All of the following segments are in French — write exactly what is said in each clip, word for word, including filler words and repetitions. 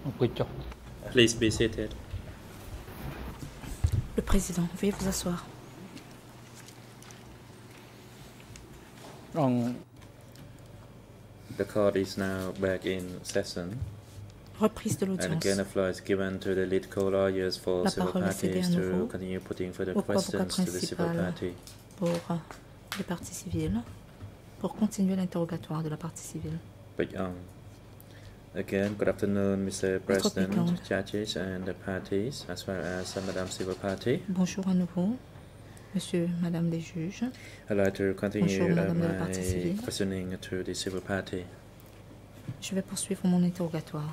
Please be seated. Le président, veuillez vous asseoir. The court is now back in session. Reprise de And l'audience. again, the floor is given to the lead co-lawyers for La civil parole est cédée parties à to nouveau continue putting further au avocat questions to the civil principal party. pour les parties civiles, pour continuer l'interrogatoire de la partie civile. But, um, again, good afternoon, Mister President, judges and the parties, as well as uh, Madam Civil Party. Bonjour à nouveau, Monsieur, Madame les juges. I'd like to continue Bonjour, uh, Madame de la partie my civile. questioning to the civil party. Je vais poursuivre mon interrogatoire.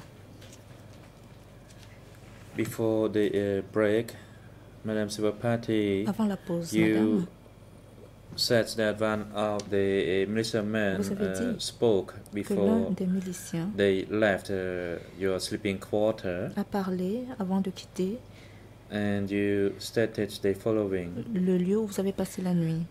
Before the uh, break, Madam Civil Party, Avant la pause, you Madame, said that one of the uh, militiamen vous avez uh, dit spoke que l'un before des miliciens they left uh, your sleeping quarter, a parlé avant de quitter and you stated the following: le lieu où vous avez passé la nuit.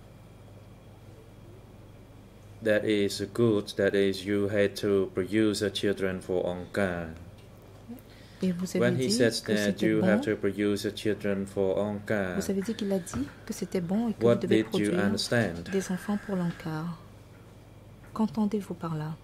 that is good, that is you had to produce uh, children for Onka. Et vous avez When he dit says que that c'était you bon. have to produce uh, children for Onka, Vous avez dit qu'il a dit que c'était bon et que what vous devez did you produire understand? des enfants pour l'Ankar. Qu'entendez-vous par là?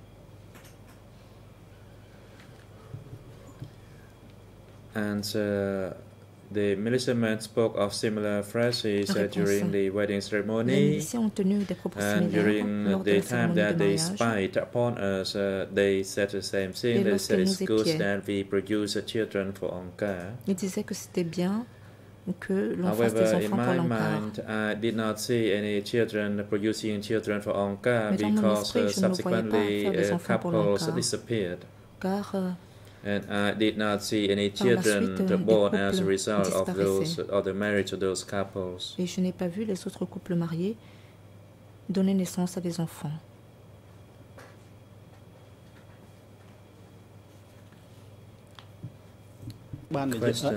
And uh, the militiamen spoke of similar phrases uh, during the wedding Les ceremony, miliciens ont tenu des propos and similaires during lors de the la time cérémonie that de they mariage. spied upon us, uh, they said the same thing. Et They lorsqu'ils said it's nous good épiaient, that we produce uh, children for Onka. Ils disaient que c'était bien que l'on fasse des However, in enfants pour my l'Ankar. mind, I did not see any children producing children for Onka Mais dans mon because esprit, uh, je ne voyais pas subsequently faire des uh, enfants pour couples l'Ankar. disappeared. Car euh, And I did not see any Par la children suite, to des born as a couples result of those disparaissaient. of the marriage of those couples. et je n'ai pas vu les autres couples mariés donner naissance à des enfants. Question.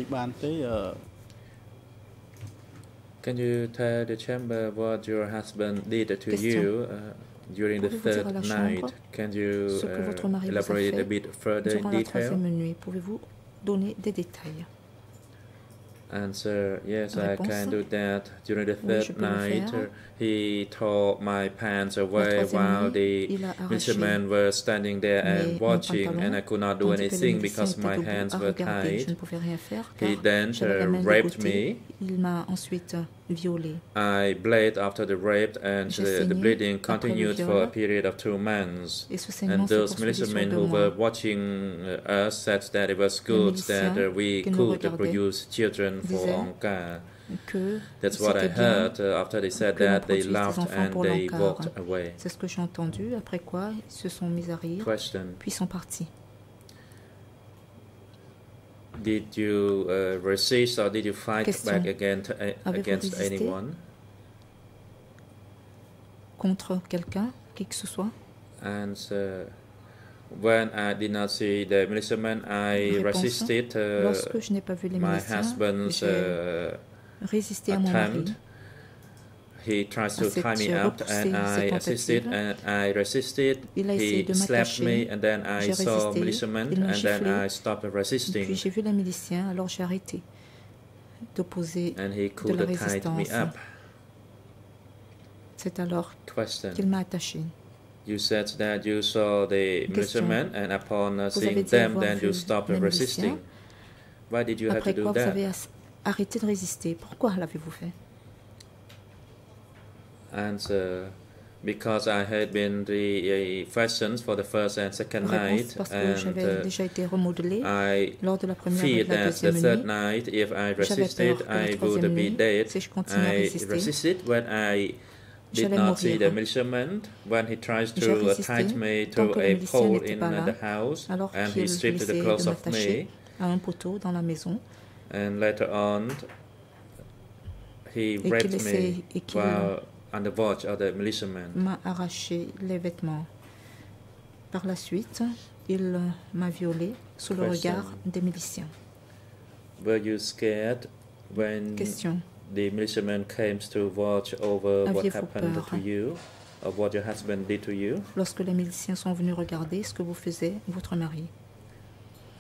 Can you tell the chamber what your husband did to Question. you uh, during the Pouvez-vous dire à la third chambre night? Can you ce que votre mari uh, vous a elaborate a fait bit further in durant la detail? troisième nuit? Pouvez-vous donner des détails? Answer: yes, Réponse. I can do that. During the Oui, je third peux le night, faire. he tore my pants La away troisième while nuit, the il a arraché militiamen were standing there mes- and mon watching, pantalon, and I could not do tandis que les anything miliciens because étaient my debout hands à were regarder. Je ne tied. pouvais rien faire He car then j'avais la uh, main raped ligotée. me. Il m'a ensuite violée. I bled after the rape, and J'ai the, the saigné bleeding après le continued viol. for a period of two months. Et ce saignement And s'est those poursuivi sur militiamen deux who were mois. watching uh, us said that it was good that miliciens uh, we qui nous could regardaient produce children for disaient Onka. Que That's what I c'était bien heard. Uh, after they said que l'on that, they produise des laughed enfants and pour they l'Ankar. walked away. C'est ce que j'ai entendu, après quoi ils se sont mis à rire, Question: puis sont partis. did you uh, resist or did you fight Question: back against, uh, Avez-vous against résisté? anyone? Contre quelqu'un, qui que ce soit? And uh, when I did not see the militiamen, I Réponse: resisted uh, Lorsque je n'ai pas vu les my miliciens, husband's j'ai uh, résisté à mon mari. attempt. He tries to à cette tie me up, repoussée, and I cette assisted, tentative. and I resisted. Il a essayé He de slapped me, m'attacher. and then I J'ai saw résisté. militiamen, Il m'a and then giflé. I stopped Puis resisting, j'ai vu les miliciens, alors j'ai arrêté d'opposer and he de could la have tied me résistance. up. C'est alors Question: qu'il m'a attaché. you said that you saw the Question: militiamen, and upon uh, Vous seeing avez dit them, avoir then you vu stopped les resisting. miliciens. Why did you have to Après do quoi vous that? avez as- arrêté de résister. Pourquoi l'avez-vous fait? Answer: because I had been re-fashioned for the first and second Réponse: night, parce que and j'avais uh, déjà été remodelée I lors de la première et feared de la that the deuxième third nuit. night, if I J'avais resisted, peur que la I would troisième be nuit, dead. si je continuais à I résister, resisted when I did j'allais not see mourir. the militiaman, when he tries J'ai to uh, résisté tie me tant to que le a milicien pole n'était in pas uh, là, the house, alors and qu'il he stripped the essayait clothes de of m'attacher me, à un poteau dans la maison and later on he et qu'il raped essayait me et qu'il while on the watch of the militiaman. m'a arraché les vêtements. Par la suite, il m'a violée sous le Question: regard des miliciens. were you scared when Question: the militiaman came to watch over what Aviez-vous happened peur to you, or what your husband did to you? lorsque les miliciens sont venus regarder ce que vous faisait votre mari?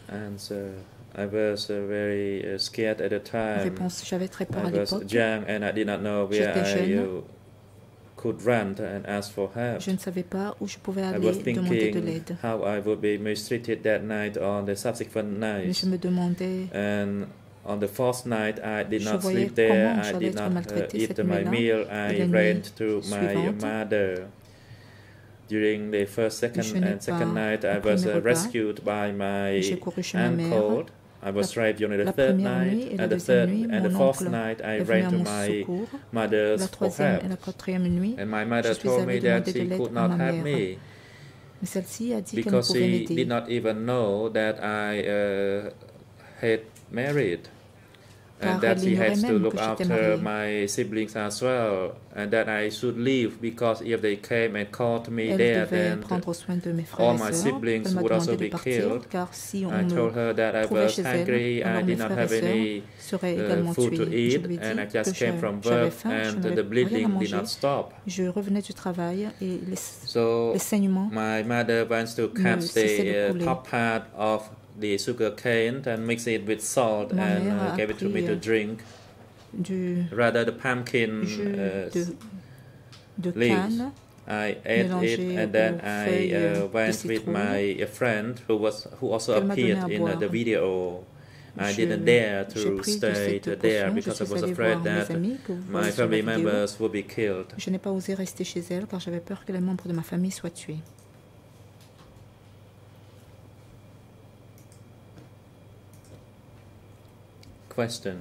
And uh, I was uh, very uh, scared at the time. Réponse, j'avais très peur I à was l'époque. young and I did not know where J'étais I jeune. uh, could run and ask for help. Je ne savais pas où je pouvais I aller was demander de thinking l'aide. how I would be mistreated that night on the subsequent Mais nights. je me demandais, And on the fourth night, I did je not voyais sleep there. comment I j'allais did être not uh, maltraitée eat cette my nuit-là meal. et I la ran nuit to my suivante. mother. During the first, second, Je n'ai and second pas night, I pris was mes uh, repas. rescued by my J'ai couru chez ma mère. uncle. I was La, raped during the la third première night, nuit et la and the deuxième third nuit, and the mon fourth oncle night, I est venu ran à to mon my secours. mother's La for troisième help. et la quatrième nuit, And my je mother suis told allée me that demander de she l'aide could à not ma help mère. me Mais celle-ci a dit qu'elle ne because pouvait she m'aider. did not even know that I uh, had married. And Car that elle she ignorait has to même look que j'étais after mariée. my siblings as well, and that I should leave because if they came and caught me Elle there, devait then prendre soin de mes frères all et my sœurs. siblings Elle m'a would also demandé de be partir, killed. car si on I me told her that I trouvait was chez elle, hungry, I alors mes did not frères et have sœurs any seraient uh, également food to tués. Je eat, lui ai and I dit que just came from j'avais work, faim, je and n'avais the rien à bleeding did manger. not stop. Je revenais du travail et les, So les saignements my mother wants to ne cut cessaient de the uh, couler. top part of the sugar cane and mix it with salt Ma and mère uh, a gave it to me pris to euh, drink. du Rather the pumpkin jus uh, de, de leaves. canne I ate it, mélangé and then aux I feuilles uh, de went with citrouille my uh, friend who was who also qu'elle m'a donné appeared à in uh, boire. the video. I Je- didn't dare J'ai to pris de stay cette there potion, je because I suis was allée afraid voir mes that amis que vous my voyez sur la family vidéo. members would be killed. Je n'ai pas osé rester chez elle car j'avais peur que les membres de ma famille soient tués. Question.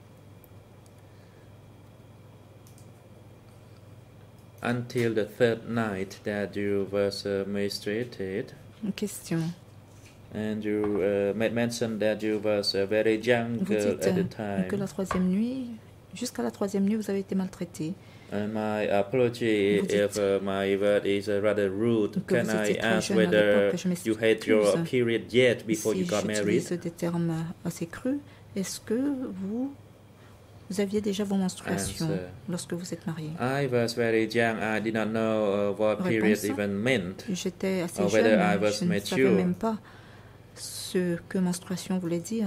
Until the third night that you was uh, mistreated, Une question. and you uh, made mention that you was a very young Vous girl dites at the euh, time. que la troisième nuit, jusqu'à la troisième nuit, vous avez été maltraité. And my apology Vous if dites uh, my word is uh, rather rude. que Can vous I étiez très ask jeune à whether l'époque, je you had your m'excuse. period yet before you Si got married? j'utilise des termes assez crus, est-ce que vous, vous aviez déjà vos menstruations Answer. lorsque vous êtes marié? I was very young. I did not know uh, what period Réponse. even meant. J'étais assez Or jeune, whether I was je ne savais mature. même pas ce que menstruation voulait dire.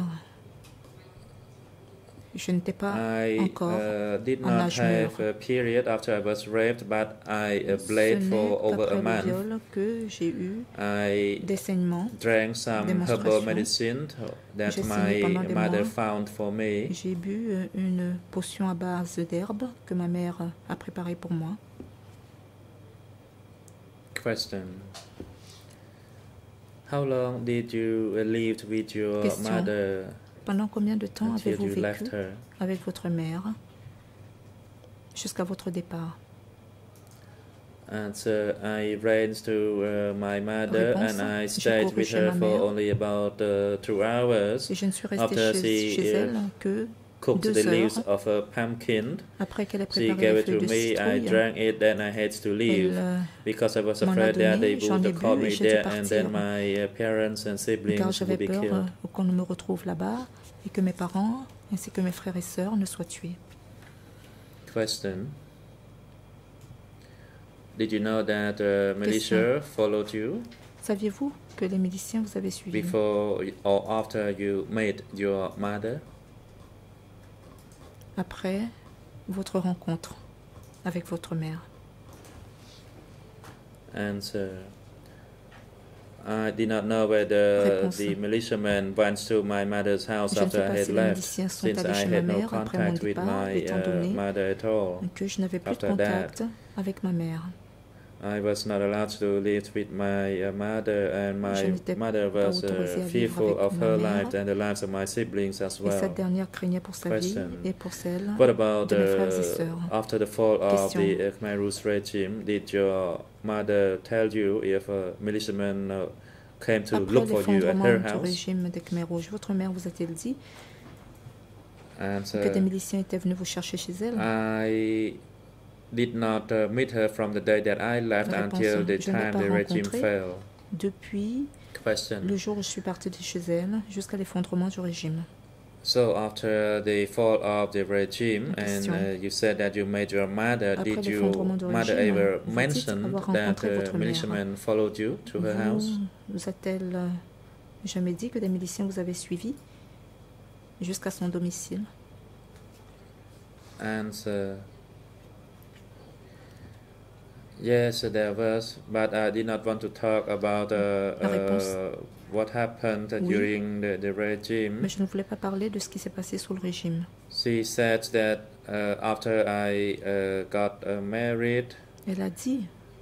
Je n'étais pas I encore uh, did en not âge have mûr. a period after I was raped, but I uh, Ce bled n'est for over a qu'après le month. viol que j'ai eu I des saignements, drank some des herbal menstruations. medicine that J'ai saigné pendant my des mother mois. found for me. J'ai bu euh, une potion à base d'herbes que ma mère a préparée pour moi. Question. How long did you uh, live with your Question. mother Pendant combien de temps until avez-vous you left vécu her? avec votre mère jusqu'à votre départ? And so I ran to uh, my mother Réponse. and I J'ai stayed couru with chez her ma for mère. only about uh, two hours. Et je ne suis restée After chez, she, chez uh, elle que Cooked deux the leaves heures. of a pumpkin. Après qu'elle ait She préparé gave les it to feuilles de me. I citrouille. drank it. Then I had to leave Elle euh, because I was m'en a afraid that they donné, j'en ai would call bu et me j'ai dû there, and then partir. my uh, parents and Car siblings j'avais would be peur killed. euh, qu'on ne me retrouve là-bas et que mes parents ainsi que mes frères et sœurs ne soient tués. Question. Did you know that uh, militia followed you Saviez-vous que les miliciens vous avaient suivi before or after you met your mother? après votre rencontre avec votre mère? Answer. I did not know whether Réponse. the militiamen went to my mother's house Je ne after sais I pas had si les left, miliciens sont since allés I chez ma had no mère après mon contact with départ, my étant uh, donné mother at all. que je n'avais plus de After contact that, avec ma mère. I was not allowed to live with my uh, mother, and Je my n'étais mother pas was autorisée uh, à vivre fearful avec of ma her mère. life and the lives of my siblings as Et well. cette dernière craignait pour sa Question. vie et pour celle What about de mes frères et uh, sœurs. after the fall of Question. the uh, Khmer Rouge regime? Did your mother tell you if a militiaman uh, came to Après look for you at l'effondrement her du house? régime des Khmer rouges, votre mère vous a-t-elle dit And que des uh, miliciens étaient venus vous chercher chez elle? I did not uh, meet her from the day that I left Réponse. until the Je ne l'ai time pas the regime rencontrée. fell. Depuis Question. le jour où je suis partie de chez elle jusqu'à l'effondrement du régime. So after the fall of the regime, and Question. uh, you said that you met your mother, Après did your l'effondrement du mother régime, ever vous dites mention avoir that rencontré uh, votre mère. militiamen followed you to her house? Vous, vous a-t-elle euh, jamais dit que des miliciens vous avaient suivi jusqu'à son domicile. Answer. Yes, there was, but I did not want to talk about uh, uh, what happened Oui, during the, the regime. Mais je ne voulais pas parler de ce qui s'est passé sous le régime. She said that uh, after I uh, got uh, married, Elle a dit,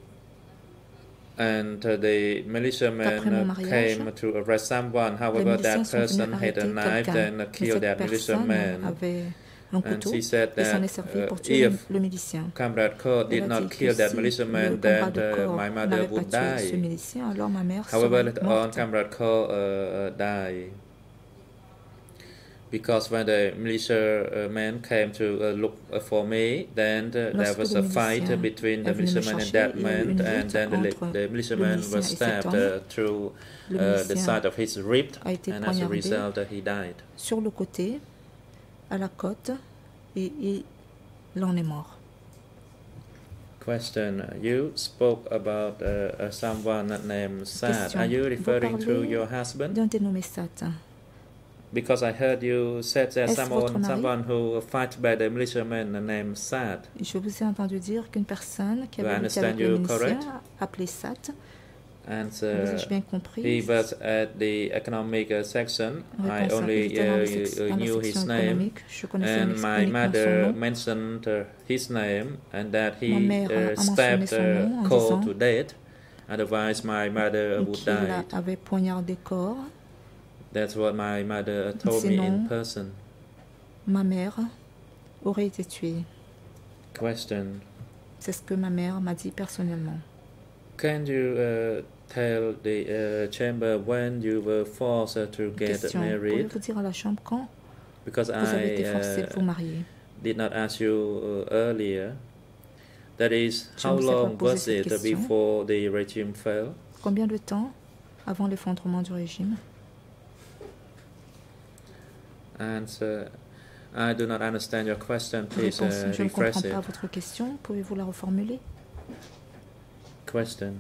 and uh, the militiamen uh, came to arrest someone. However, that person had a knife and killed that militiaman. And she said that uh, if Comrade Cole did not kill that militiaman, then uh, my mother would die. However, later on, Comrade Cole uh, died. Because when the militiamen came to uh, look uh, for me, then uh, there was a fight uh, between the militiamen and that man, and then the, the militiaman was stabbed uh, through uh, the side of his rib, and as a result, uh, he died. Sur le côté, à la côte, et il en est mort. Question: You spoke about uh, uh, someone named Sad. Are you referring to your husband? D'un dénommé Sat. Because I heard you said that someone, someone who fought by the militiamen named Sad. Je vous ai entendu dire qu'une personne qui avait lutté avec les miliciens appelée Sat. And uh, bien compris? He was at the economic uh, section. I only uh, knew his name, and my mother mentioned uh, his name, and that he uh, stabbed uh, Cole to death. Otherwise, my mother would die. Avait poignardé corps. That's what my mother told me in person. Ma mère aurait été tuée. Question. C'est ce que ma mère m'a dit personnellement. Can you uh, tell the uh, chamber when you were forced uh, to get Question. married? Pouvez-vous dire à la chambre quand Because vous avez été forcé I de vous marier? uh, did not ask you uh, earlier. That is, Je how ne vous ai pas long posé was cette it question. before the regime fell? Combien de temps avant l'effondrement du régime? Answer. I do not understand your question. Please Réponse. uh, Je ne rephrase comprends it. pas votre question. Pouvez-vous la reformuler? Question.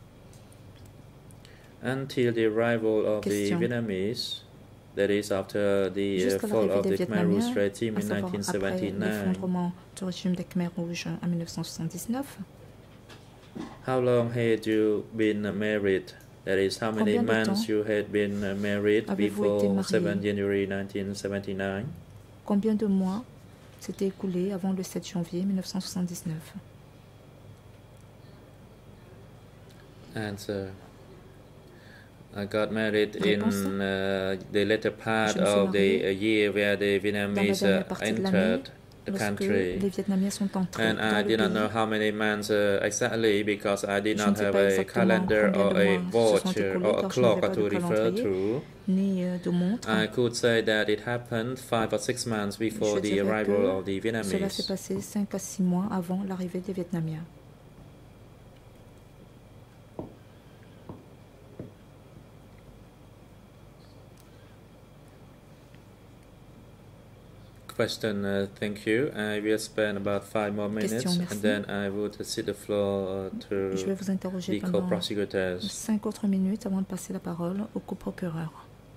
Until the arrival of Question. the Vietnamese, that is after the uh, Jusqu'à fall of l'arrivée the des Khmer Rouge Vietnamiens, regime à in savoir nineteen après seventy-nine, l'effondrement du régime des Khmer Rouges en mille neuf cent soixante-dix-neuf, how long had you been married? That is, how many Combien de months temps you had been married avez-vous été before marié? seventh January nineteen seventy-nine? Combien de mois s'étaient écoulés avant le sept janvier mille neuf cent soixante-dix-neuf? Answer. I got married Réponse. in uh, the later part Je me suis of the mariée uh, year where the Dans la Vietnamese dernière uh, partie de l'année, entered the lorsque country. les Vietnamiens sont entrés And dans I le did not pays. know how many months uh, exactly because I did Je not ne sais have pas a exactement calendar combien or de a mois se watch sont écoulés, or a car je n'avais clock pas to de refer calendrier to. ni euh, de montre. I could say that it happened five or six months before Je the dirais arrival que of the cela s'est Vietnamese. passé cinq à six mois avant l'arrivée des Vietnamiens. Question, uh, thank you. I will spend about five more minutes, Question, merci. and then I would cede the floor uh, Je vais to vous interroger the pendant co-prosecutors. cinq autres minutes avant de passer la parole au coprocureur.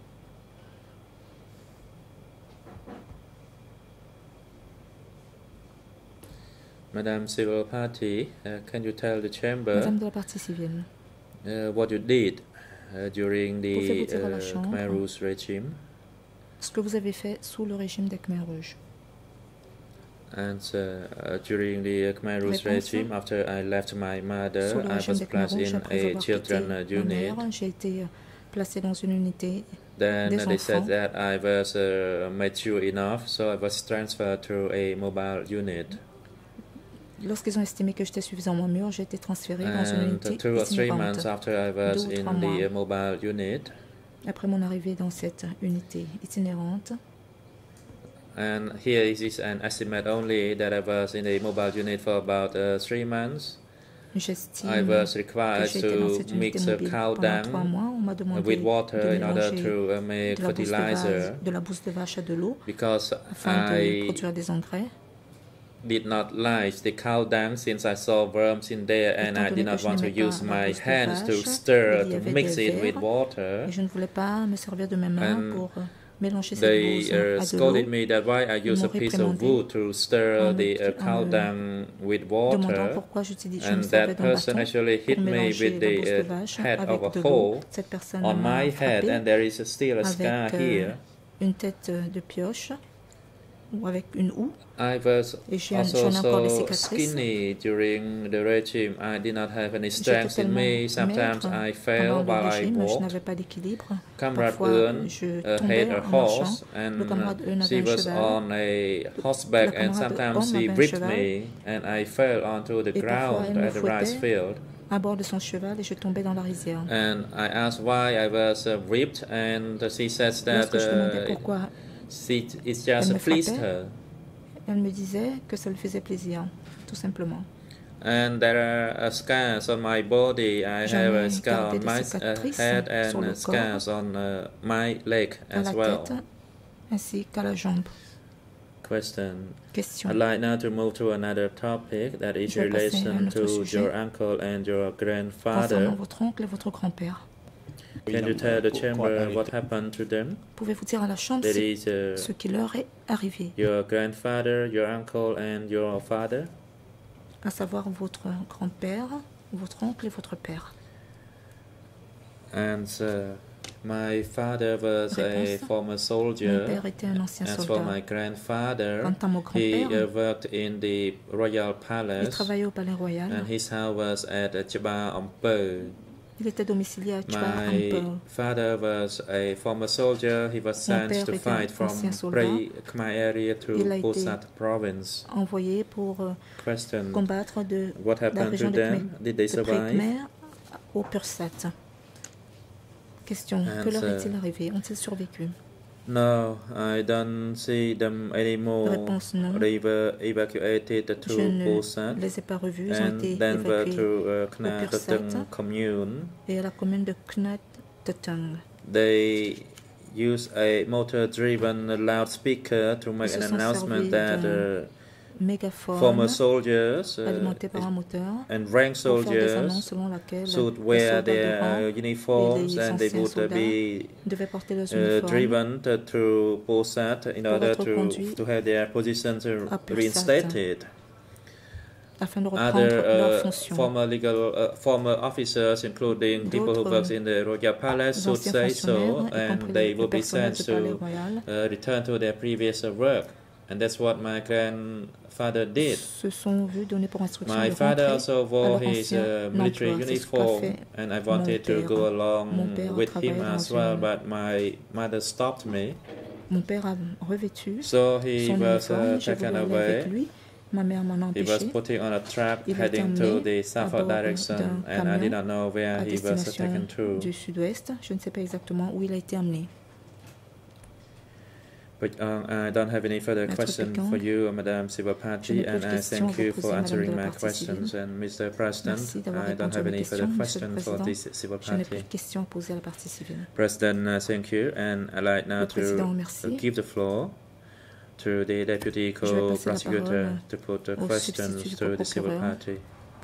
Madam Civil Party, uh, can you tell the chamber Madame de la partie civile, uh, what you did uh, during the Pouvez-vous dire à la uh, Chambre Khmer Rouge regime? ce que vous avez fait sous le régime des Khmer Rouges. And uh, uh, during the Khmer Rouge Réponse. regime, after I left my Sous mother, le I régime was des Khmer placed Rouges, in après a avoir children quitté uh, ma unit. mère, j'ai été placée dans une unité. Then des they said enfants. that I was uh, mature enough, so I was transferred to a mobile unit. Lorsqu'ils ont estimé que j'étais suffisamment mûre, j'ai été transférée dans une And unité two or three months itinérante. after I was Deux ou in trois mois. the uh, mobile unit, Après mon arrivée dans cette unité itinérante, and here is an estimate only that I was in a mobile unit for about uh, three months. j'estime I was que required j'ai été dans to cette unité mix a mobile cow pendant trois dung mois. On m'a demandé with de water in order mélanger to uh, make de la, bouse de, fertilizer vache, de la bouse de vache à de l'eau because afin de I produire des engrais. did not like the cow dung since I saw worms in there and I did not want to use my hands to stir to mix it with water. Et je ne voulais pas me servir de mes mains pour mélanger cette they bouse uh, à de scolded l'eau. me that why I use a piece of wood to stir the uh, cow dung with water, and that person actually hit me with the uh, head of a hole on my head, and there is still a scar here. Une tête de pioche ou avec une houe. I was also so skinny during the regime. I did not have any strength in me. Sometimes I fell while I walked. Comrade Eun uh, had a horse, and uh, she was on a horseback, and sometimes she whipped me, and I fell onto the ground at the rice field. À bord de son cheval et je tombais dans la rizière. And I asked why I was uh, whipped, and she says that uh, she, it just pleased her. Elle me disait que ça lui faisait plaisir, tout simplement. And there are uh, scars on my body. I have a scar on my uh, head and uh, scars on uh, my leg as well. Ainsi qu'à la jambe. Question. Question. I'd like now to move to another topic that is in relation to your uncle and your grandfather. Votre oncle et votre grand-père. Can you tell the chamber what happened to them? Pouvez-vous dire à la chambre That is, uh, ce qui leur est arrivé? Your grandfather, your uncle, and your father. À savoir votre grand-père, votre oncle et votre père. And uh, my father was a former soldier. Mon père était un ancien As soldat. for my grandfather, Quant à mon he grand-père, uh, worked in the royal il palace, travaillait au palais royal. and his house was at uh, Chaba Ampeu. Il était domicilié à Chaba My Ampeu. father was a former soldier. He was sent to fight from Prey Khmer area to Pusat province. Envoyé pour euh, Question. combattre de What la happened région to de them? Did they de survive? Khmer au Pursat. Question. Que leur est-il arrivé? Ont-ils survécu? No, I don't see them anymore. Réponse non. They were evacuated to Je ne Pusat les ai pas revus. Ils ont and été then were évacués to uh, au Khmer Pursat Teteng commune. et à la commune de Knet Teteng. They use a motor-driven loudspeaker to make an announcement that uh, former soldiers uh, and rank soldiers should wear their uh, uniforms, and they would uh, be uh, driven to, to Pusat in order to, to have their positions uh, reinstated. Other uh, former legal uh, former officers, including people who work in the royal palace, would say so, and they would be sent to uh, return to their previous uh, work. And that's what my grandfather did. My father also wore his uh, military uniform, and I wanted to go along with him as well, but my mother stopped me. So he was uh, taken away. He was putting on a truck heading to the southward direction, and I did not know where he was taken to. Du sud-ouest, je ne sais pas exactement où il a été amené. But uh, I don't have any further questions for you, Madame Sivapati, and I thank you for answering my questions. And Mister President, I don't have any further questions for this Sivapati. President, uh, thank you, and I'd like now to uh, give the floor to the Deputy Co-Prosecutor to put the questions to the Civil Party.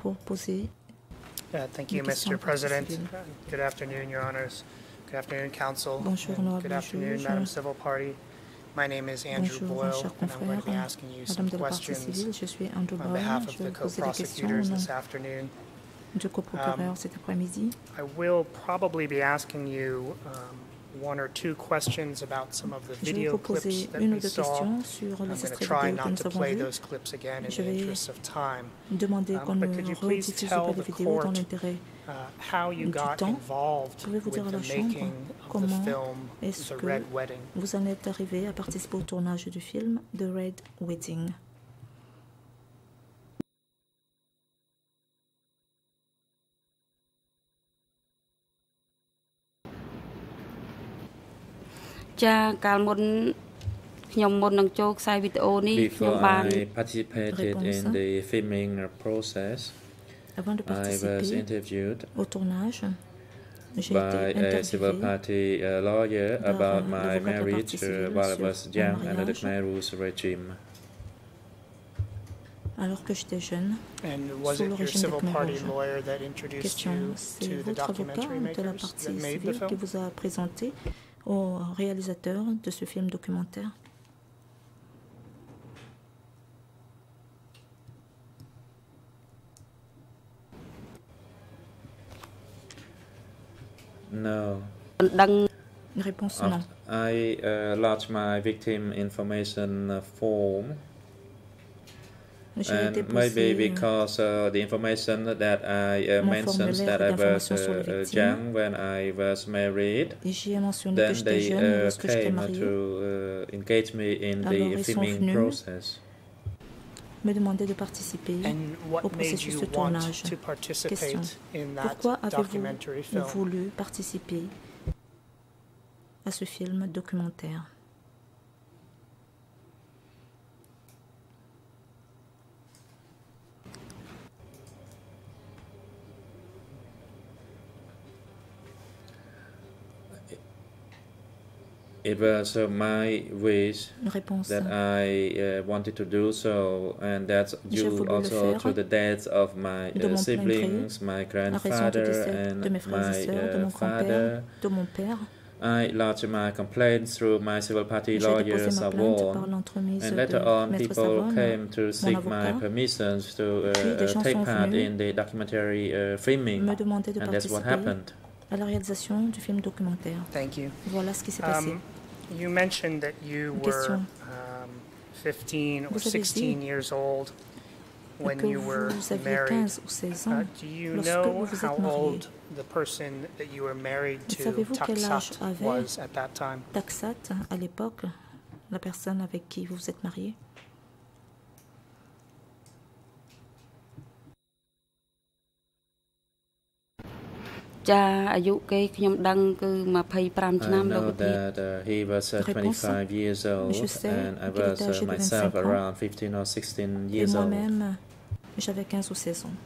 Uh, thank you, Mister President. Uh, good afternoon, Your Honors. Good afternoon, Council. And good afternoon, Madam Civil Party. My name is Andrew Boyle, and I'm going to be asking you some questions on behalf of the co-prosecutors this afternoon. Um, I will probably be asking you um, one or two questions about some of the video clips that we saw. I'm going to try not to play those clips again in the interest of time. Um, but could you please tell the court uh, how you got involved with the making of the film The Red Wedding? Vous en êtes arrivé à participer au tournage du film The Red Wedding. Before I participated in the filming process, I was interviewed by a civil party uh, lawyer about my marriage uh, while I was young under the Khmer Rouge regime. alors que j'étais jeune, sous le régime des Khmer rouges. Question, c'est votre avocat de la partie civile qui vous a présenté au réalisateur de ce film documentaire? No. Réponse non. I uh, lodged my victim information form. And maybe because uh, the information that I uh, mentioned that I was uh, young when I was married, then they uh, came to uh, engage me in the filming process. Me demander de participer au processus de tournage. Question. Pourquoi avez-vous voulu participer à ce film documentaire? It was uh, my wish that I uh, wanted to do so, and that's due also to the deaths of my uh, siblings, my grandfather, and my uh, father. I lodged my complaint through my civil party lawyer Sochan, and later on people came to seek my permissions to uh, take part in the documentary uh, filming, and that's what happened. À la réalisation du film documentaire. Thank you. Voilà ce qui s'est passé. Um, you mentioned that you were um, fifteen or sixteen years old when you were married. Uh, do you know how old the person that you were married to, Taksat, was at that time? Taksat, à l'époque, la personne avec qui vous vous êtes marié? I know that uh, he was uh, twenty-five years old, and I was uh, myself around fifteen or sixteen years old. J'avais quinze ou seize ans.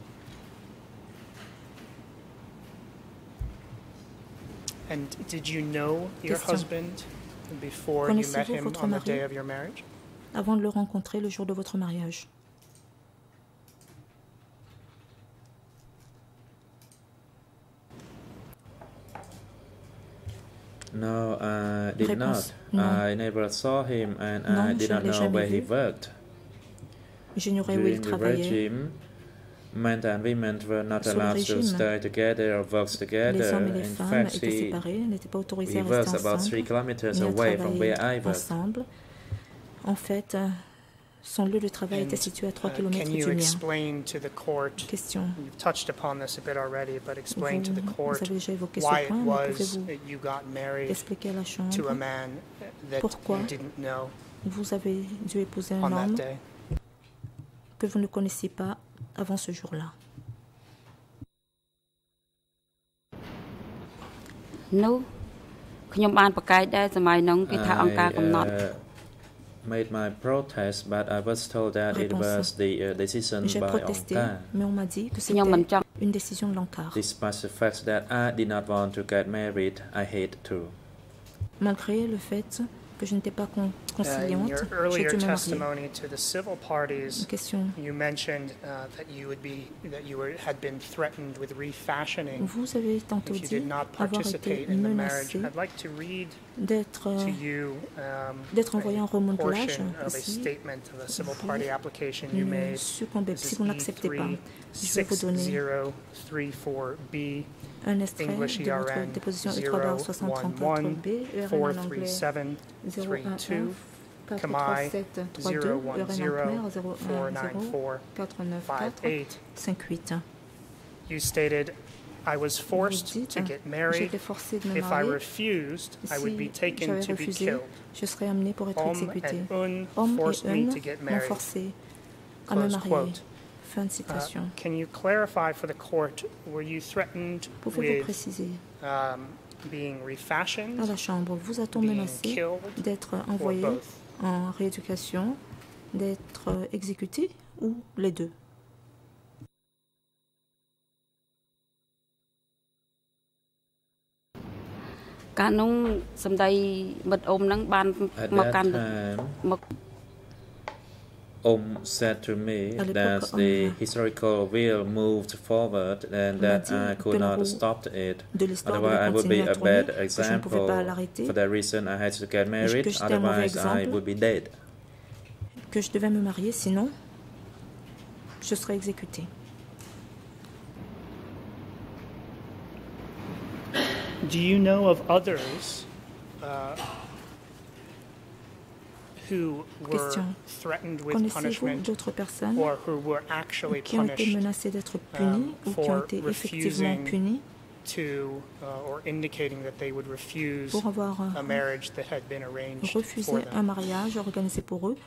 And did you know your husband before you met him on the day of your marriage? Avant de le rencontrer le jour de votre mariage. No, I did Réponse, not. Non. I never saw him, and non, I did not know where he worked. J'ignorais où il travaillait. Regime, men and women were not allowed régime, to stay together or work together. Les hommes et les In femmes fact, étaient he, séparés, n'étaient pas autorisés he à rester works ensemble. about three kilometers ni à away from where I work. Ensemble. En fait, son lieu de travail And, était situé à trois uh, kilomètres du mien. Question. You've touched upon this a bit already, but explain vous, to the court why it was that you got married to a man that Pourquoi you didn't know vous avez dû épouser un on homme that day. que vous ne connaissiez pas avant ce jour-là. No, ខ្ញុំបានប្រកែកដែរសម័យនោះគេថាអង្គការកំណត់ made my protest, but I was told that Réponse. it was the uh, decision J'ai by protesté, Ankar. mais on m'a dit que c'était une décision de l'Ankar. Despite the fact that I did not want to get married, I hate to. Malgré le fait que je n'étais pas con conciliante, uh, in your earlier testimony to the civil parties, you mentioned uh, that you would be that you were had been threatened with refashioning. Vous avez tantôt if you dit did not avoir participate été in the marriage. menacé I'd like to read d'être to you um, d'être envoyé en remodelage of a si statement of a civil party application you made. Succombez, si vous n'acceptez pas, je vais vous donner un extrait de votre déposition E trois barre soixante trente-quatre B, E R N en anglais zéro un un quatre trois sept trois deux, E R N en khmer zéro un zéro quatre neuf quatre cinq huit. You stated, I was forced to get married. If I refused, I would be taken to be killed. Je serais amené pour être exécuté. Homme Homme forced et me un to get m'ont married. forcé à me marier. Quote. Fin de citation. Uh, can you clarify for the court, were you threatened Pouvez-vous préciser um, being refashioned, à la Chambre, vous a-t-on menacé d'être envoyé en rééducation, d'être exécuté ou les deux? At that time, Om said to me that the historical wheel moved forward and that I could not stop it. Otherwise, I would be a bad example. For that reason, I had to get married. Otherwise, I would be dead. Que je devais me marier, sinon je serais exécuté. Do you know of others uh, who were Question. threatened with punishment d'autres personnes or who were actually qui ont été menacées d'être punies um, ou qui ont été effectivement punies to uh, or indicating that they would refuse pour avoir a marriage that had been arranged refusé for them? un mariage organisé pour eux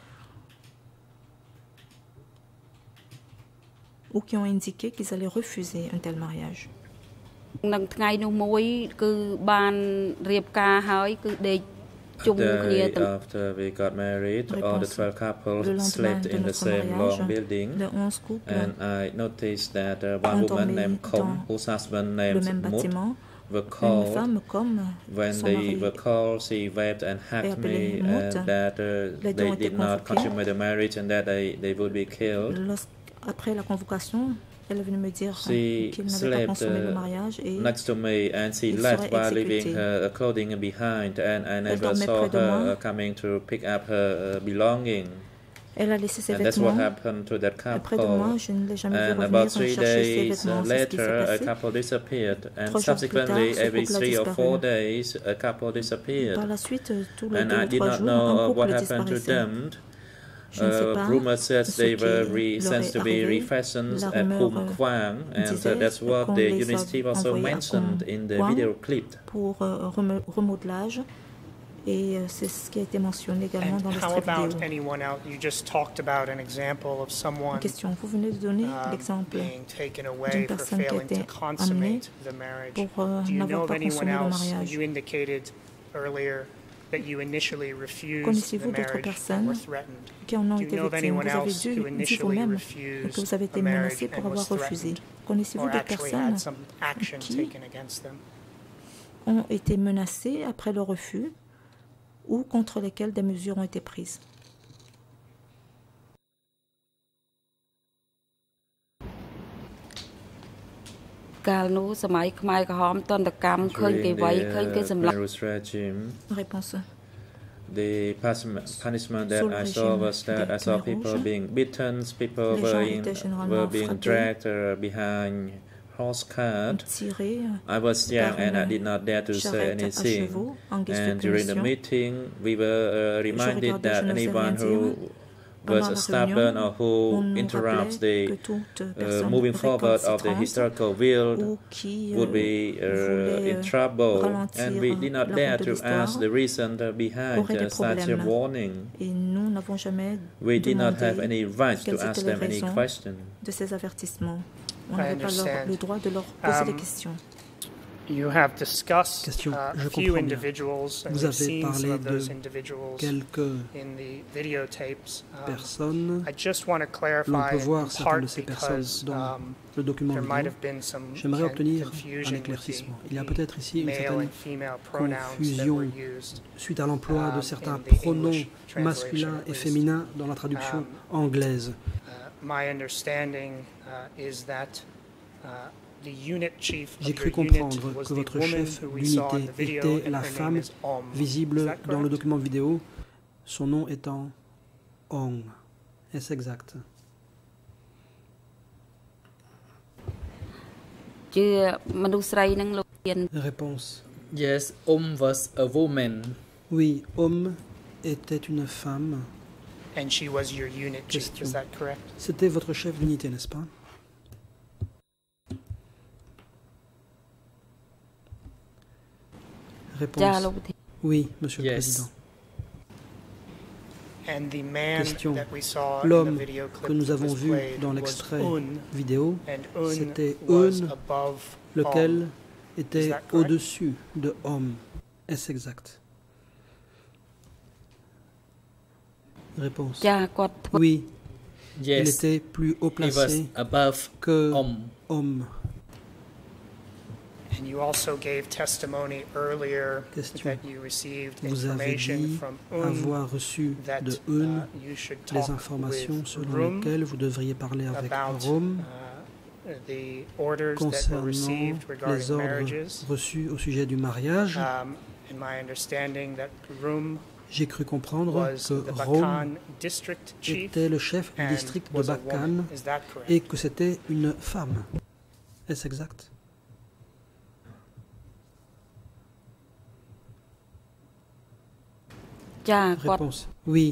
ou qui ont indiqué qu'ils allaient refuser un tel mariage. នឹងថ្ងៃនោះមួយគឺបានរៀបការហើយគឺដេកជុំគ្នាទាំង After we got married, all the twelve couples slept in the same long building, and I noticed that uh, one woman named Kom, whose husband named Mut, were called. When they were called, she wept and hugged me, and that uh, they did not consummate the marriage and that they, they would be killed. Après la convocation, elle est venue me dire qu'il n'avait pas consommé le mariage et next to me, and she left while leaving her clothing behind, and I never saw her coming to pick up her belongings. Elle a laissé ses and that's what vêtements happened to that couple. près de moi. Je ne l'ai jamais vu And revenir about three chercher ses days vêtements. C'est ce qui later, s'est a passé. couple disappeared, and Trois jours plus tard, subsequently, ce every couple a three or disparu. four days, a couple Par disappeared. la suite, tous les And deux I ou did trois not jours, know un what couple happened to disparaissait. them. Je ne sais Uh, pas rumor says ce they qui were leur re, est sent to be arrivé. refashioned La at rumeur Phum Quang, and disait uh, that's what qu'on the les a university also envoyés à mentioned Phum in the Quang video clip. pour euh, rem- remodelage. Et euh, c'est ce qui a été mentionné également And dans le how strip about vidéo. anyone else? You just talked about an example of someone Question. Vous venez de donner um, l'exemple being taken d'une away for personne qui a failing été to consummate the marriage. pour euh, Do you know n'avoir of pas anyone consommé le else? mariage. You indicated earlier that you initially refused the Connaissez-vous d'autres marriage and personnes were threatened. qui en ont Do été you know of victimes? anyone Vous avez else dû who dit initially vous-même refused que vous avez a été marriage menacé pour and avoir was refusé. threatened, Connaissez-vous or d'autres actually personnes had some action qui taken against them? ont été menacées après le refus ou contre lesquelles des mesures ont été prises? Réponse. The punishment that I saw was that I saw people being beaten, people were, in, were being dragged uh, behind horse cart. I was young and I did not dare to say anything. And during the meeting, we were uh, reminded that anyone who was stubborn or who interrupts the uh, moving forward of the historical wheel would be uh, in trouble. And we did not dare to ask the reason behind uh, such a warning. We did not have any right to ask them any question. On n'avait pas leur, le droit de leur poser um, des questions. You have discussed Question, uh, je a few comprends individuals, and Vous we've avez seen some parlé of those de individuals quelques in the videotapes. Um, personnes. I just want to L'on clarify peut voir in certaines part de ces personnes because dans um, le document there might vidéo. have been some J'aimerais obtenir un confusion with éclaircissement. the, Il y a peut-être ici une male certaine and female pronouns that were confusion used suite à l'emploi de um, certains in the pronoms English translation, masculins at et least. féminins dans la traduction Um, anglaise. Uh, my understanding uh, is that uh, the unit chief J'ai of cru your unit comprendre was que the votre woman chef who we saw in d'unité the video, était and la her name femme is Om. Is visible that dans le correct? document vidéo, son nom étant Ong. Est-ce exact? Réponse. Yes, Om was a woman. Oui, Om était une femme. And she was your unit chief, Question. is that correct? C'était votre chef d'unité, n'est-ce pas? Réponse. Oui, Monsieur le Yes. Président. And the man Question. that we saw in the L'homme video clip que nous that avons was vu played dans was l'extrait Un, vidéo, and Un c'était was Un, above lequel Om. était that correct? au-dessus de Om. Est-ce exact? Réponse. Oui, il Yes, était plus haut he was placé above que Om. Om. And you also gave testimony earlier Question. that you received Vous avez information dit from Un avoir reçu that de uh, Un you should les talk informations with selon Rum lesquelles vous devriez parler avec about Rome uh, the orders that were concernant received les regarding ordres marriages. reçus au sujet du mariage. Um, in my understanding that Rum J'ai cru comprendre was que the Rome Bakan district chief était le chef du and district de was a Bakan woman. Is that correct? et que c'était une femme. Est-ce exact? Réponse. Oui.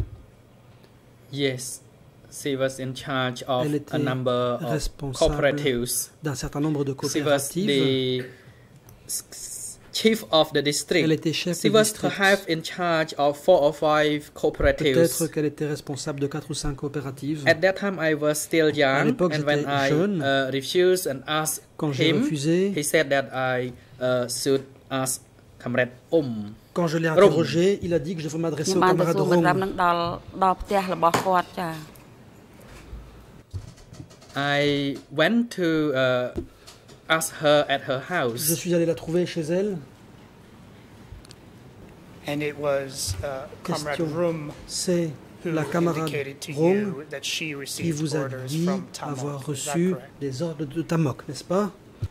Yes. She was in charge of Elle a était number of responsable cooperatives. d'un certain nombre de She was coopératives. the s- chief of the district. Elle était chef She du was district. perhaps in charge of four or five cooperatives. Peut-être qu'elle était responsable de quatre ou cinq coopératives. At that time, I was still young, l'époque, and when j'étais I jeune. uh, refused and asked Quand j'ai him, refusé, he said that I uh, should ask Comrade Um. quand je l'ai interrogé, il a dit que je devais m'adresser au camarade Rome. I went to uh, ask her at her Je house. suis allé la trouver chez elle. And it was uh, Comrade Question. Rum C'est who la camarade indicated to Rome you that she qui received vous a orders dit from Tamok. avoir Is that reçu correct? des ordres de Tamok, n'est-ce pas?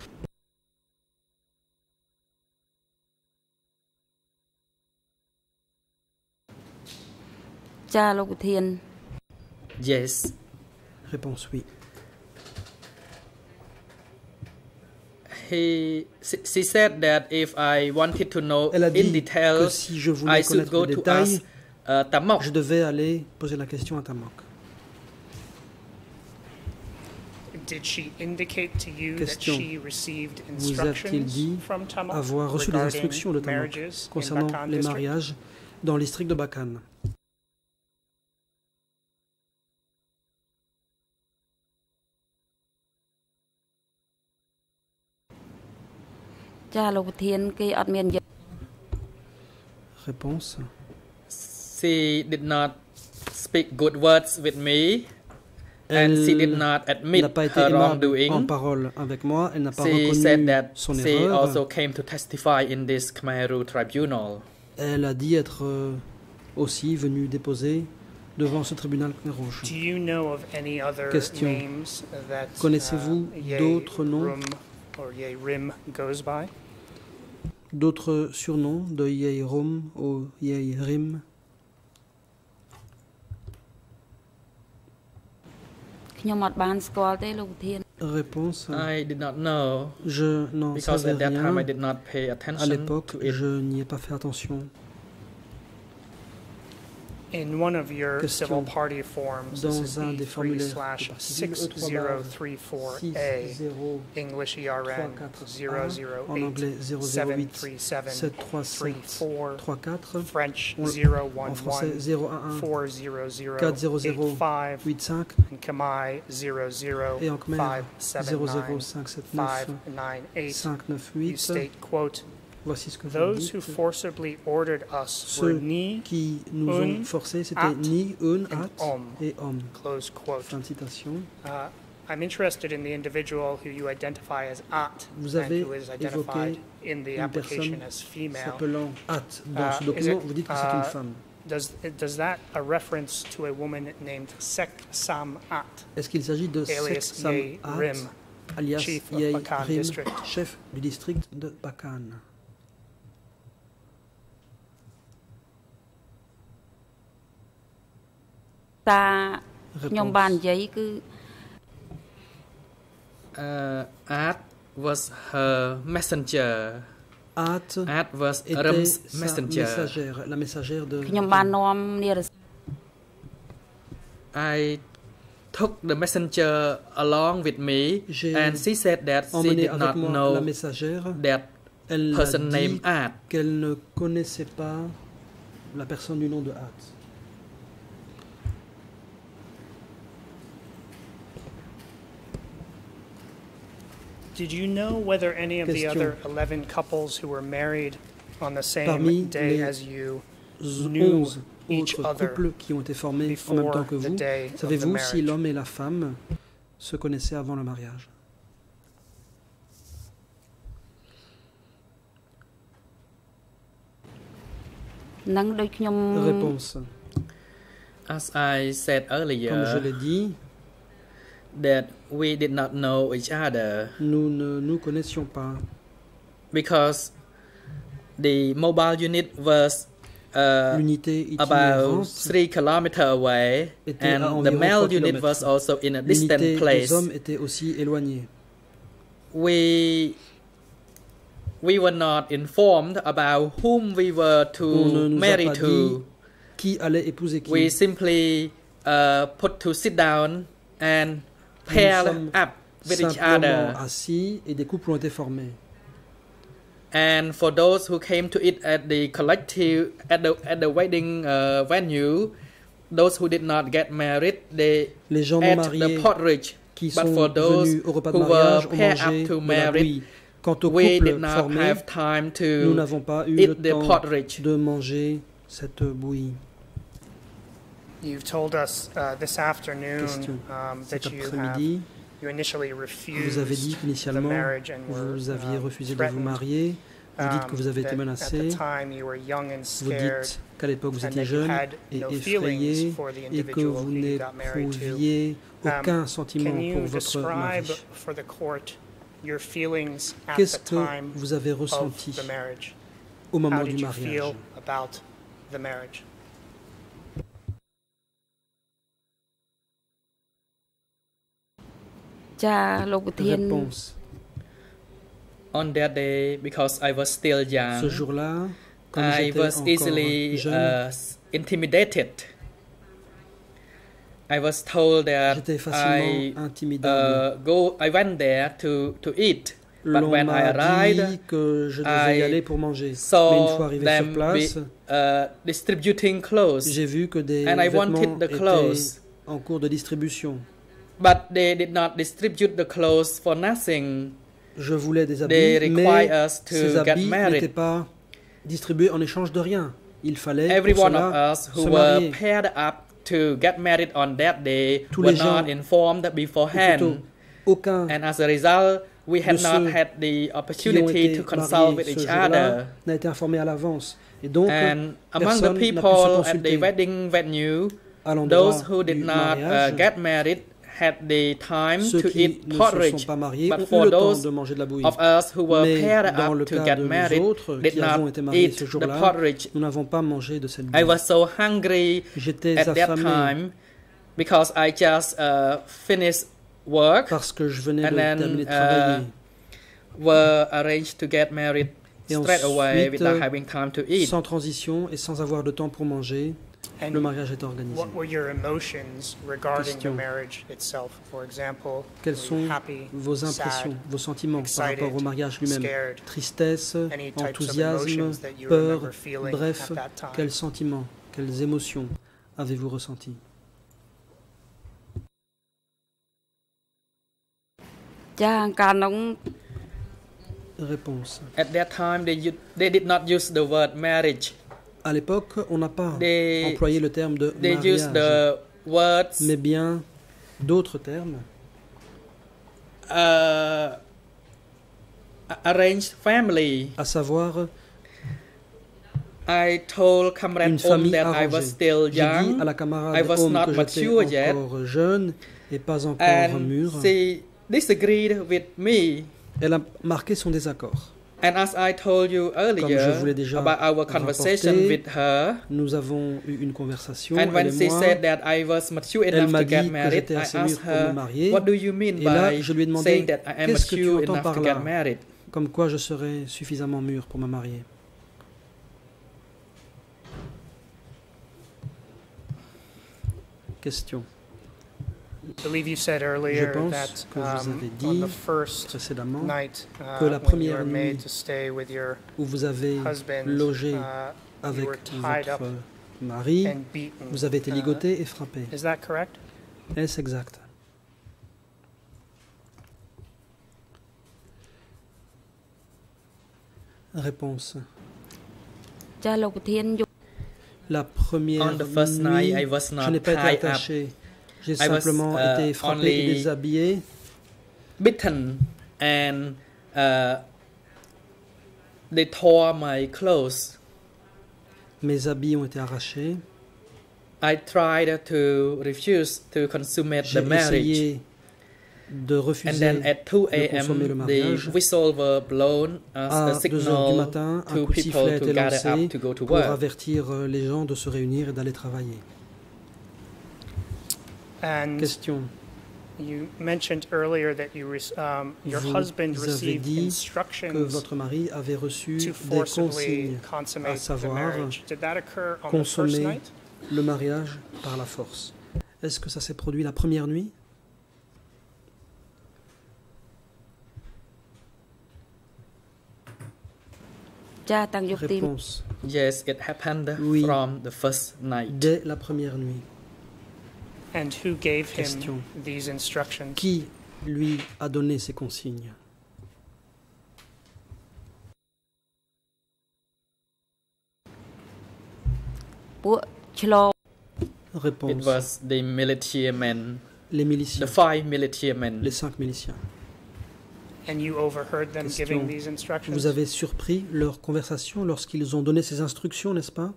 Yes. Réponse oui. He, she she said that if I wanted to know Elle a in dit que details, si je I voulais should connaître go les to détails, ask uh, Tamok. je devais aller poser la question à Tamok. Did she indicate to you Question. that she received Vous a-t-il dit instructions from Tamok avoir reçu des regarding instructions de Tamok marriages in concernant Bakan les district? mariages dans le district de Bakan? Réponse. She did not speak good words with me, and she did Elle not n'a admit pas été her aimable en wrongdoing. parole avec moi. Elle n'a pas She said reconnu that son she erreur. also came to testify in this Khmer tribunal. Elle a dit être euh, aussi venue déposer devant ce tribunal Khmer Rouge. Do you know of any other Question. names that Connaissez-vous uh, Ye d'autres noms? Rum or Ye Rim goes by? D'autres surnoms de Yei Rom ou Yei Rim? Réponse. I did not know Je n'en because savais at that time I rien. did not pay À attention l'époque, to it. je n'y ai pas fait attention. In one of your Question. civil party forms, Dans this is un E des three formulaires slash de parti six civil, E trois zero barre three four six A, zéro English E R N trois quatre zero A, zero en eight anglais zéro zéro seven huit three seven sept trois three sept four, trois quatre, French On- zero one en français one zéro un un four zero zero quatre zéro eight zéro five, huit cinq and Khmer zero zero et en Khmer five seven zéro zéro nine cinq sept five neuf nine eight. cinq neuf You huit. state, quote, Voici ce que vous those who dites. forcibly ordered us were Ceux Ni, qui nous un, ont forcés, c'était at, ni, un, and at om. et homme. close quote. Fin de citation. Uh, I'm interested in the individual who you identify as At Vous and avez who is identified évoqué in the une application personne as female. s'appelant At. Dans Uh, ce is document, it, vous dites que c'est une uh, femme. Does, does that a reference to a woman named Sek Sam At, Est-ce qu'il s'agit de alias Sek Sam Ye At, Rim, alias Chief of Yei Bakan Rim, District? chef du district de Bakan? Réponse. Uh, Art was her messenger. At Art was était Rum's sa messenger. messagère, la messagère de I took the messenger along with me, J'ai and she said that she emmené did avec not moi la know messagère. that Elle a person dit named Art. qu'elle ne connaissait pas la personne du nom de At. Did you know whether any of the Question. other eleven couples who were married on the same Parmi day les as you knew onze each autres other couples qui ont été formés en même temps que before the vous, day of the savez-vous si marriage? l'homme et la femme se connaissaient avant le mariage? Réponse. As I said earlier, comme je l'ai dit, that we did not know each other. Nous ne nous connaissions pas. Because the mobile unit was uh, about three kilometers away, and the male unit was also in a distant place. Les hommes étaient aussi éloignés. We we were not informed about whom we were to marry to. Qui allait épouser qui. We simply uh, put to sit down and pair up with each other. Assis et des couples ont été formés. And for those who came to it at the collective at the at the wedding uh, venue, those who did not get married, they Les gens ate mariés the porridge. Qui But sont for those venus au repas de who mariage were ont paired mangé up to de la married, bouillie. Quant au we couple did not formé, have time to nous n'avons pas eu eat le the temps porridge. de manger cette bouillie. You've told us uh, this afternoon Question. um, Cet that you have après-midi, you initially vous refused avez dit the qu'initialement, marriage and were vous aviez um, refusé de vous threatened. marier. Vous dites que vous avez Um, été that menacé. at the time you were young and Vous scared, dites qu'à l'époque vous and étiez that you jeune had et no effrayé feelings for the et que individual vous who you got married to. n'éprouviez aucun Um, sentiment Can pour you votre describe mari. for the court your feelings at Qu'est-ce the que time vous avez of ressenti the marriage? au moment How du did you mariage? feel about the marriage? Réponse. On that day, because I was still young, Ce jour-là, comme I j'étais was encore easily jeune, uh, intimidated. I was told that j'étais I facilement intimidable. uh, go. I went there to to eat, but L'on when I m'a arrived, dit que je devais y I aller pour manger. Mais une saw fois arrivé them sur place, be, uh, distributing clothes, j'ai vu que des and I vêtements wanted the étaient clothes. en cours de distribution. But they did not distribute the clothes for nothing. Je voulais des They habits, require mais us to ces get habits married. n'étaient pas distribués en échange de rien. Il fallait Every pour one of cela us who se were marier. paired up to get married on that day Tous were les gens, not informed ou plutôt, beforehand, aucun and as a result, we had de not ceux had the qui ont opportunity été to consult mariés with ce each jour-là other. n'a été informé à l'avance. Et donc, And among personne the n'a pu se people at the consulter wedding venue, à l'endroit those who did du not uh, mariage. get married had the time Ceux to qui eat ne se porridge, sont pas mariés but ont eu for le temps those de manger de la bouillie. of us who were Mais paired dans up le to cas get de nous married autres did qui avons not été mariés eat ce the jour-là, porridge. nous n'avons pas mangé de cette I bouillie. was so hungry J'étais at that affamé time because I just uh, finished work parce que je venais and de then terminer de uh, travailler. were arranged to get married Et straight away ensuite, without having time to eat. sans transition et sans avoir de temps pour manger, And le mariage est organisé. what were your emotions regarding Question. the marriage itself? For example, Quelles were sont you happy, vos impressions, sad, vos sentiments par excited, rapport au mariage lui-même? scared? Tristesse, Any types of enthousiasme, emotions that you peur, remember feeling bref, at that time? quels sentiments, quelles émotions avez-vous ressentis? Réponse. At that time, they u- they did not use the word marriage. À l'époque, on n'a pas They- employé le terme de They used mariage, the words mais bien d'autres termes. uh, arranged family. À savoir I told une Comrade Om famille that I was arrangée. still J'ai dit young à la camarade I was Homme not que mature j'étais yet. encore jeune et pas encore and mûr. she disagreed with me. Elle a marqué son désaccord. And as I told you Comme je vous earlier l'ai déjà about our conversation rapporté, with her, Nous avons eu une conversation, and elle when et she moi. said that I was mature Elle enough m'a to get dit que married, j'étais I assez mûr asked pour me her, marier. what do you mean Et là, by je lui ai demandé, saying that I am qu'est-ce que tu mature entends enough par to là? get married? Comme quoi je serais suffisamment mûr pour me marier. Question. I believe you said Je earlier pense that que vous avez um, dit on the first précédemment night uh, que la when you première were made nuit to stay with your où vous avez husband, logé uh, you avec were tied up votre mari, and beaten. vous avez été Uh, ligoté et frappé. Is that correct? Est-ce exact? Réponse. La première On the first nuit, night, I was je not n'ai pas été tied up. attaché. J'ai I was, simplement uh, été frappé only- et déshabillé. Bitten and uh, they tore my clothes. Mes habits ont été arrachés. I tried to refuse to consummate the marriage. De refuser and then at two a m the whistle were blown as a signal matin, to people to gather up to go to pour work. avertir les gens de se réunir et d'aller travailler. And Question. You mentioned earlier that you, um, your Vous husband avez received dit instructions que votre mari avait reçu to des forcibly consignes, consummate à savoir the marriage. Did that occur on the first consommer night? le mariage par la force. Est-ce que ça s'est produit la première nuit? Réponse. Yes, it happened oui, from the first night. Dès la première nuit. And who gave Question. him these instructions? Qui lui a donné ces consignes? Réponse. It was the military men. Les miliciens. The five military men. Les cinq miliciens. And you overheard them Question. giving these instructions? Vous avez surpris leur conversation lorsqu'ils ont donné ces instructions, n'est-ce pas?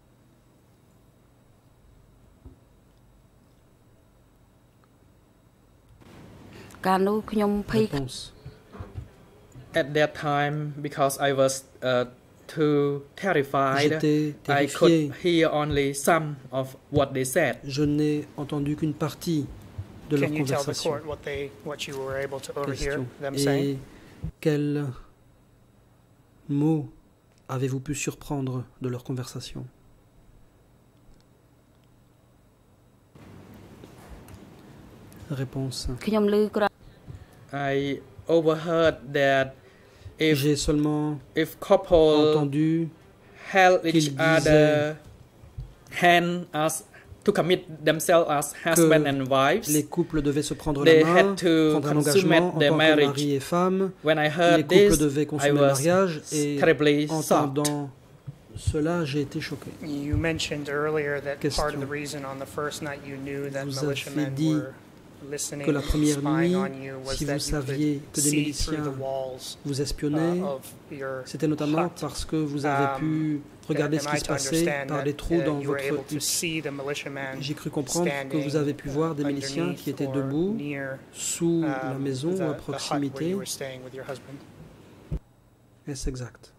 Réponse. At that time, because I was uh, too terrified, I could hear only some of what they said. Je n'ai entendu qu'une partie de leur Can you tell the conversation. court what they, what you were able to overhear Question. them saying? Et quels mots avez-vous pu surprendre de leur conversation? Réponse. I overheard that if J'ai seulement if couple entendu held each qu'ils other hand as to commit themselves as husband and wives, les couples devaient se prendre they la main, had to prendre un consummate engagement en their tant que marriage. mari et femme. When I Les heard couples this, devaient I consommer le was mariage et terribly shocked. entendant cela, j'ai été choqué. You mentioned earlier that Question. part of the reason on the first night you knew that Vous militiamen avez dit were listening, que la première spying nuit, on you, was si that vous you saviez could que des see through miliciens the walls vous uh, espionnaient, of your c'était notamment hut. parce que vous avez pu regarder Am ce I qui se to passait understand par that, des trous uh, dans you were able votre to hutte. see the militiamen J'ai cru comprendre que vous avez pu standing, voir des uh, miliciens qui étaient underneath or debout near, sous la um, maison the- ou à the hut where proximité. you were staying with your husband. Est-ce exact?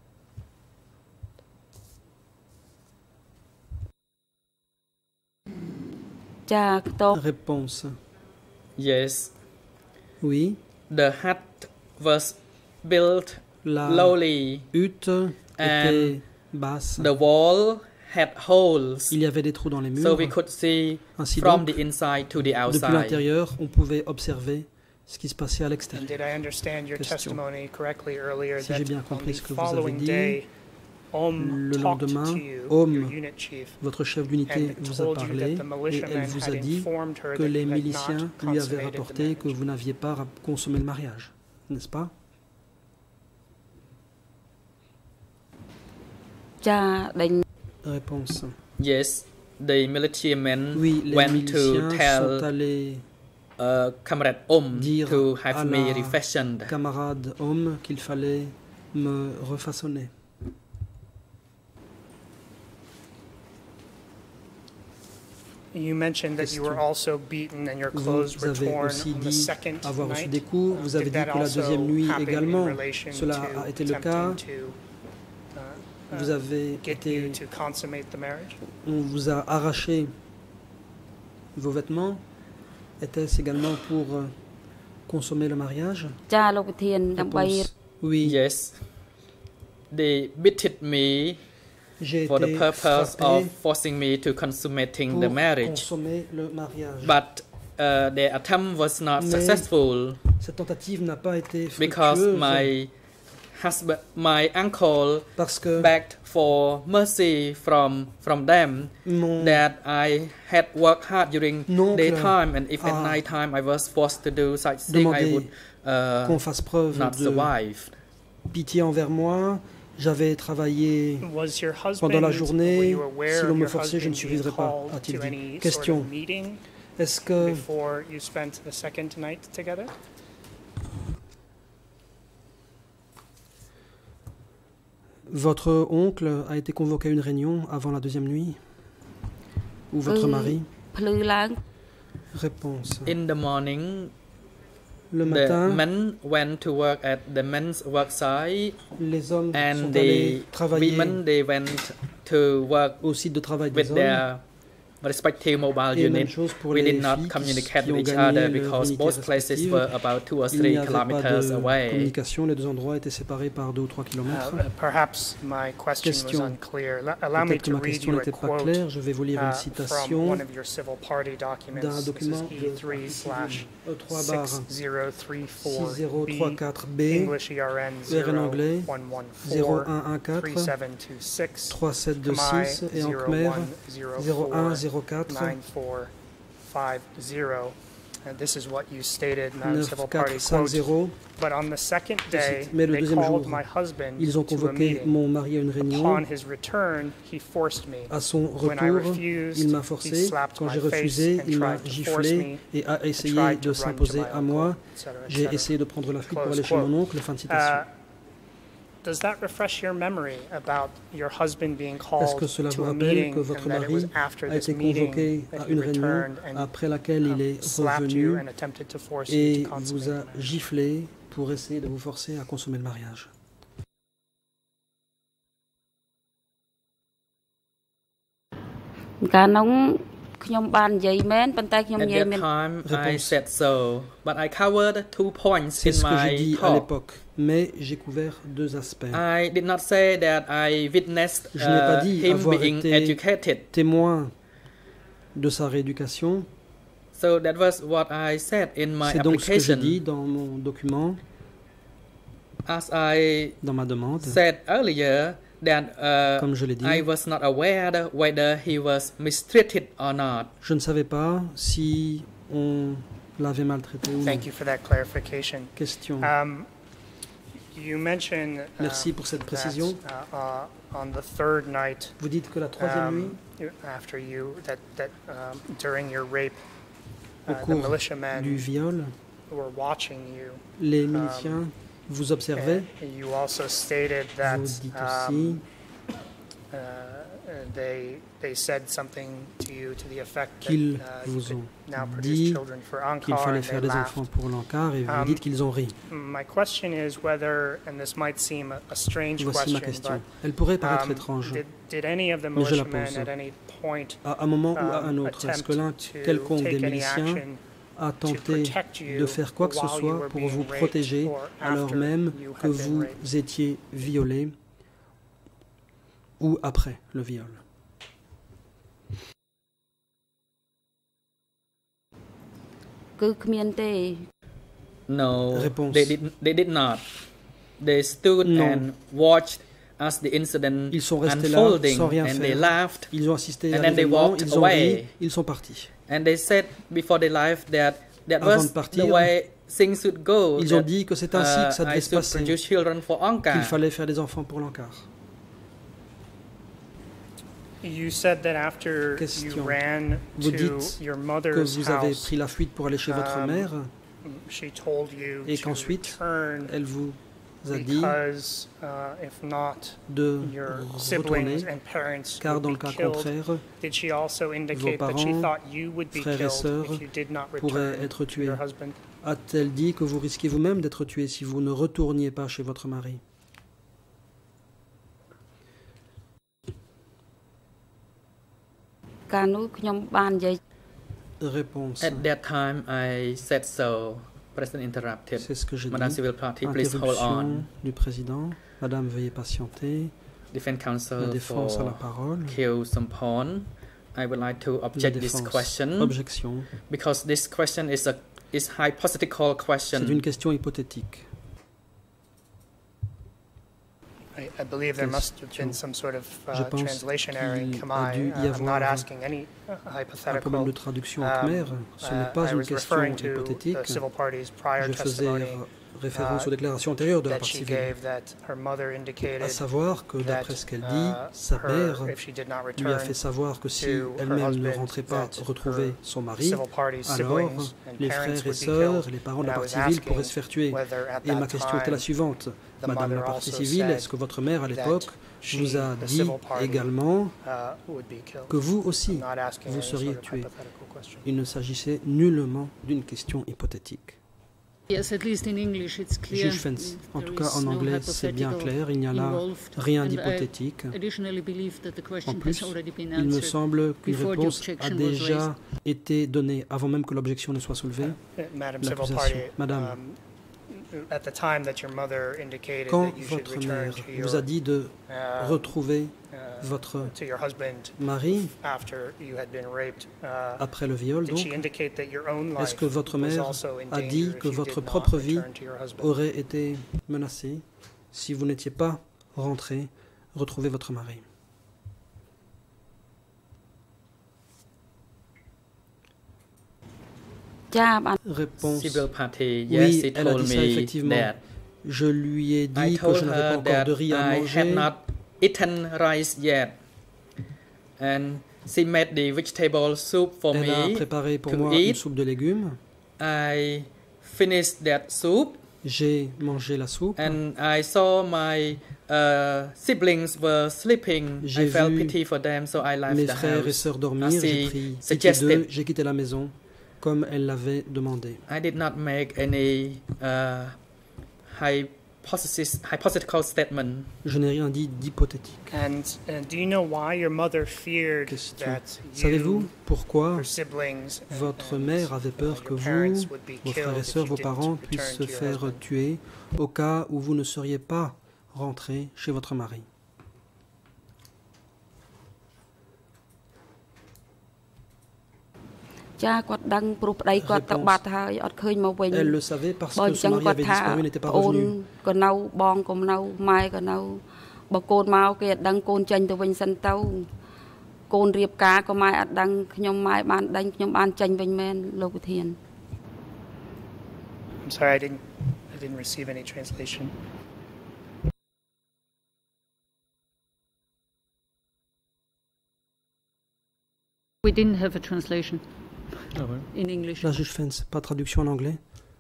Réponse. Yes, Oui, the hut was built la lowly. hutte était basse. The wall had holes, Il y avait des trous dans les murs. so we could see Ainsi from donc, the inside to the depuis outside. l'intérieur, on pouvait observer ce qui se passait à And l'extérieur. did I understand your Question. testimony correctly earlier Si j'ai that bien on compris the ce que vous avez following dit, day, Om le talked lendemain, to you, Om, your unit chief, Votre chef d'unité and vous a told you parlé that the et militiamen elle vous a had dit informed her que that les you had miliciens not lui avaient consummated the rapporté que marriage. vous n'aviez pas consommé le mariage, n'est-ce pas? Réponse. Yes, the military men Oui, les went to miliciens tell sont allés uh, Comrade Om dire to à have me la refashioned. camarade homme qu'il fallait me refaçonner. You mentioned that you were Question. also beaten and your Vous clothes were avez torn aussi on the dit second avoir reçu night. des coups. Vous avez Did dit that que la also deuxième nuit happen in également, relation cela to a été le cas. attempting to, uh, Vous uh, avez get you été, to consummate the marriage? on vous a arraché vos vêtements. Était-ce également pour euh, consommer le mariage? Réponse. Oui, Yes, they beated me j'ai for the été purpose frappé of forcing me to consummating pour the marriage, consommer le mariage. but uh, their attempt was not Mais successful cette tentative n'a pas été because fructueuse my husband, my uncle, parce que begged for mercy from from them. mon That I had worked hard during Oncle daytime, and if at a night time I was forced to do such thing, I demandé would uh, qu'on fasse preuve not de survive. pitié envers moi. J'avais travaillé Was your husband, pendant la were journée. you aware Si of l'on me your forçait, je ne husband being survivrais pas, called a-t-il to dit. any sort Question. of meeting Est-ce que before you spent the second night together? Votre oncle a été convoqué à une réunion avant la deuxième nuit? Ou votre mari? Réponse. In the morning, le matin, the men went to work at the men's work site, les hommes and sont the allés travailler women they went to work au site de travail des with hommes. their respective mobile unit. We did not communicate with each other because both places were about two or three kilometers away. Communication, les deux endroits étaient séparés par deux ou trois kilomètres. Uh, perhaps my question, question was unclear. Allow me to read you a quote claire. Je vais vous lire une citation from one of your civil party documents. D'un document E three slash six zéro trois quatre B, English E R N en anglais zéro un un quatre trois sept deux six et en khmer zéro un zéro quatre nine four five zero. And this is what you stated, Madam Civil Party, quote, but on the second day, Mais le they deuxième called jour, my husband ils ont to a convoqué meeting. mon mari à une réunion. Upon his return, he forced me. À son When I retour, refused, il m'a he forcé. slapped Quand my j'ai face refusé, and il m'a tried to force giflé me et a and essayé tried de to run to s'imposer my à moi. uncle, et cetera, et J'ai cetera. essayé de prendre la fuite pour Close aller chez mon quote. oncle. Fin de citation. Uh, Does that refresh your memory about your husband being Est-ce called que cela vous to a rappelle meeting que votre and that it was mari after a this été meeting convoqué that à he une réunion returned and après laquelle il um, est slapped you revenu and attempted to force you et to consummate vous a the marriage? giflé pour essayer de vous forcer à consommer le mariage? At that time, I said so, but I covered two points in C'est ce que j'ai my dit à talk. l'époque, mais j'ai couvert deux aspects. I did not say that I witnessed Je n'ai pas uh, dit him avoir being été educated. témoin de sa rééducation. So that was what I said in my C'est donc ce que j'ai application. dit dans mon document, As I dans ma demande. said earlier, that uh, Comme je l'ai dit, I was not aware whether he was mistreated or not. je ne savais pas si on l'avait maltraité ou non. Thank you for that clarification. Question. Um, you mentioned, uh, Merci pour cette précision. that, uh, uh, on the third night, Vous dites que la troisième nuit, um, you- after you, that, that um, during your rape, au uh, the cours militiamen du viol, were watching you. les miliciens vous observaient. And you also stated that Vous dites um, aussi uh, they they said something to you to the effect that qu'ils uh, you vous could ont now produce dit children for qu'il Ankar, fallait and faire they des laughed. enfants pour l'Ankar et vous Um, dites qu'ils ont ri. My question is whether, and this might seem a, a strange Voici ma question, question. Elle pourrait but paraître um, étrange. did, did any of the Mais je la militiamen pose. at any point À un moment ou à un um, autre, est-ce attempt que l'un to quelconque des take any miliciens action a to tenté protect you de faire quoi que ce while you soit were pour being vous raped protéger or alors after même you que had been vous raped? étiez violé ou après le viol? No, Réponse. they did, they did not. They stood Non. and watched as the incident Ils sont restés là unfolding, sans rien and they faire. laughed, Ils ont assisté And à then they l'événement, walked ils ont ri, away. ils sont partis. and they said before they left that that Avant was de partir, the way things should go. Ils ont that, dit que c'est ainsi que ça uh, devait I se should passer, produce children for qu'il Ankar. fallait faire des enfants pour l'Ankar. You said that after Question. you ran Vous to dites your que mother's vous avez house, pris la fuite pour aller chez votre um, mère she told you et to qu'ensuite, return elle vous a dit because uh, if not, de your retourner, siblings and parents car would dans be le cas killed. contraire, Did she also indicate that she parents, thought you would be frères et killed sœurs if you did not pourraient return être to tués. your husband? A-t-elle dit que vous risquiez vous-même d'être tué si vous ne retourniez pas chez votre mari? Réponse. At that time, I said so. President interrupted. C'est ce que j'ai dit. Madame Civil Party, please hold Interruption on. du président. Madame, veuillez patienter. Defense La counsel défense a la for parole. Kyo Sampon. I would like to La object this défense. question Objection. because this question is a is hypothetical C'est question. une question hypothétique. I, I believe there must have been some sort of uh, translation error in Khmer. qu'il a dû y Uh, I'm not avoir asking any uh, Un hypothetical. problème de traduction en Um, khmer, ce n'est uh, pas I une was question referring to hypothétique. the civil party's prior Je faisais testimony référence aux déclarations antérieures de la partie civile, à savoir que d'après ce qu'elle dit, sa mère lui a fait savoir que si elle-même ne rentrait pas retrouver son mari, alors les frères et sœurs, les parents de la partie civile pourraient se faire tuer. Et ma question était la suivante. Madame la partie civile, est-ce que votre mère à l'époque vous a dit également que vous aussi, vous seriez tué? Il ne s'agissait nullement d'une question hypothétique. Juge Fence, en tout cas en anglais c'est bien clair, il n'y a là rien d'hypothétique. En plus, il me semble qu'une réponse a déjà été donnée avant même que l'objection ne soit soulevée. L'accusation. Madame, quand votre mère vous a dit de retrouver votre mari après le viol, donc, est-ce que votre mère a dit que votre propre vie aurait été menacée si vous n'étiez pas rentré retrouver votre mari? Réponse. Oui, elle a dit ça effectivement. Je lui ai dit que je n'avais pas encore de riz à manger. Eaten rice yet, and she made the vegetable soup for Elle me a préparé pour to moi eat. Une soupe de légumes. I finished that soup. J'ai mangé la soupe. And I saw my uh, siblings were sleeping. I felt pity for them, so I left mes the frères house. et sœurs dormir. J'ai pris pitié d'eux. J'ai quitté la maison comme elle l'avait demandé. I did not make any uh, hypothesis, hypothetical statement. Je n'ai rien dit d'hypothétique. And, and do you know why your mother feared Question. that Savez-vous you, pourquoi her siblings, votre and, mère avait peur que vous, vos frères et sœurs, vos parents puissent se faire tuer au cas où vous ne seriez pas rentré chez votre mari? Réponse. Elle le savait parce que son mari avait disparu, n'était pas revenu. I'm sorry, I didn't, I didn't receive any translation. We didn't have a translation ah ouais. in English. La juge Fence, pas de traduction en anglais.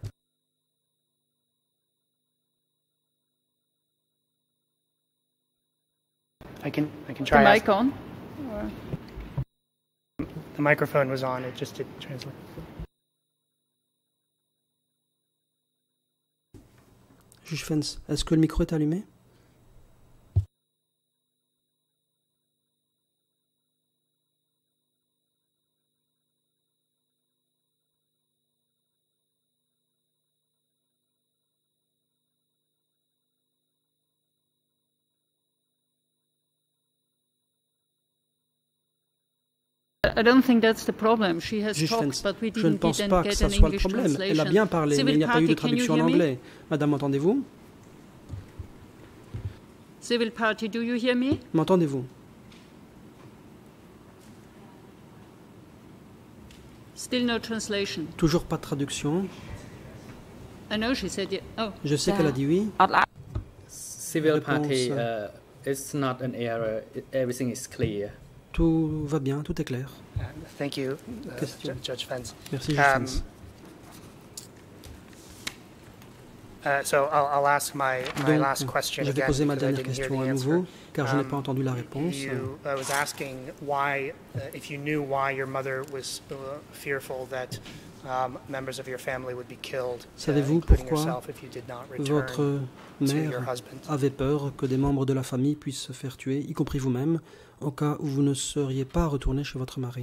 I can, I can try. The mic on? The microphone was on, it just didn't translate. Juge Fence, est-ce que le micro est allumé? I don't think that's the problem. She has Juge talked, Fence, but we je ne didn't, pense didn't pas que get ça an soit le English problème. Elle a translation. bien parlé, mais il n'y a pas eu de traduction en anglais. Madame, m'entendez-vous? Civil Party, do you hear me? M'entendez-vous? Still no translation. Toujours pas de traduction. I know she said yeah. Oh. Je sais qu'elle a dit oui. Civil Party, uh, it's not an error. Everything is clear. Tout va bien, tout est clair. Uh, thank you, uh, Judge Fence. Merci, Juge Um, Fence. Uh, so I'll, I'll ask my, my Donc, last question je vais again poser ma because I dernière didn't hear question the à nouveau, answer. car je n'ai Um, pas entendu la réponse. You, I was asking why, uh, if you knew why your mother was uh, fearful that um, members of your family would be killed, uh, Savez-vous including pourquoi yourself, if you did not votre return to your mère husband. avait peur que des membres de la famille puissent se faire tuer, y compris vous-même, au cas où vous ne seriez pas retourné chez votre mari?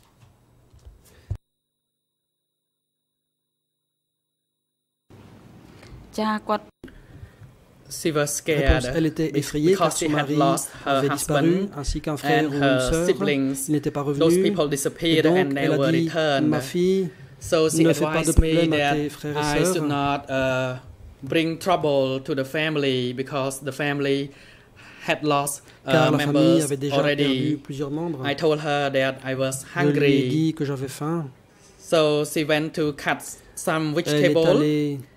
She was scared. Réponse, elle était effrayée car son mari avait disparu, ainsi qu'un frère ou une sœur. Il n'était pas revenu. Et donc, elle a dit, ma fille, so she ne fais pas de advised me problème à that tes frères I et should sœurs. not uh, bring trouble to the family because the family had lost uh, Car la famille members avait déjà perdu already. plusieurs membres. I told her that I was Je lui ai hungry. dit que j'avais faim. So she went to cut some Elle est vegetable allée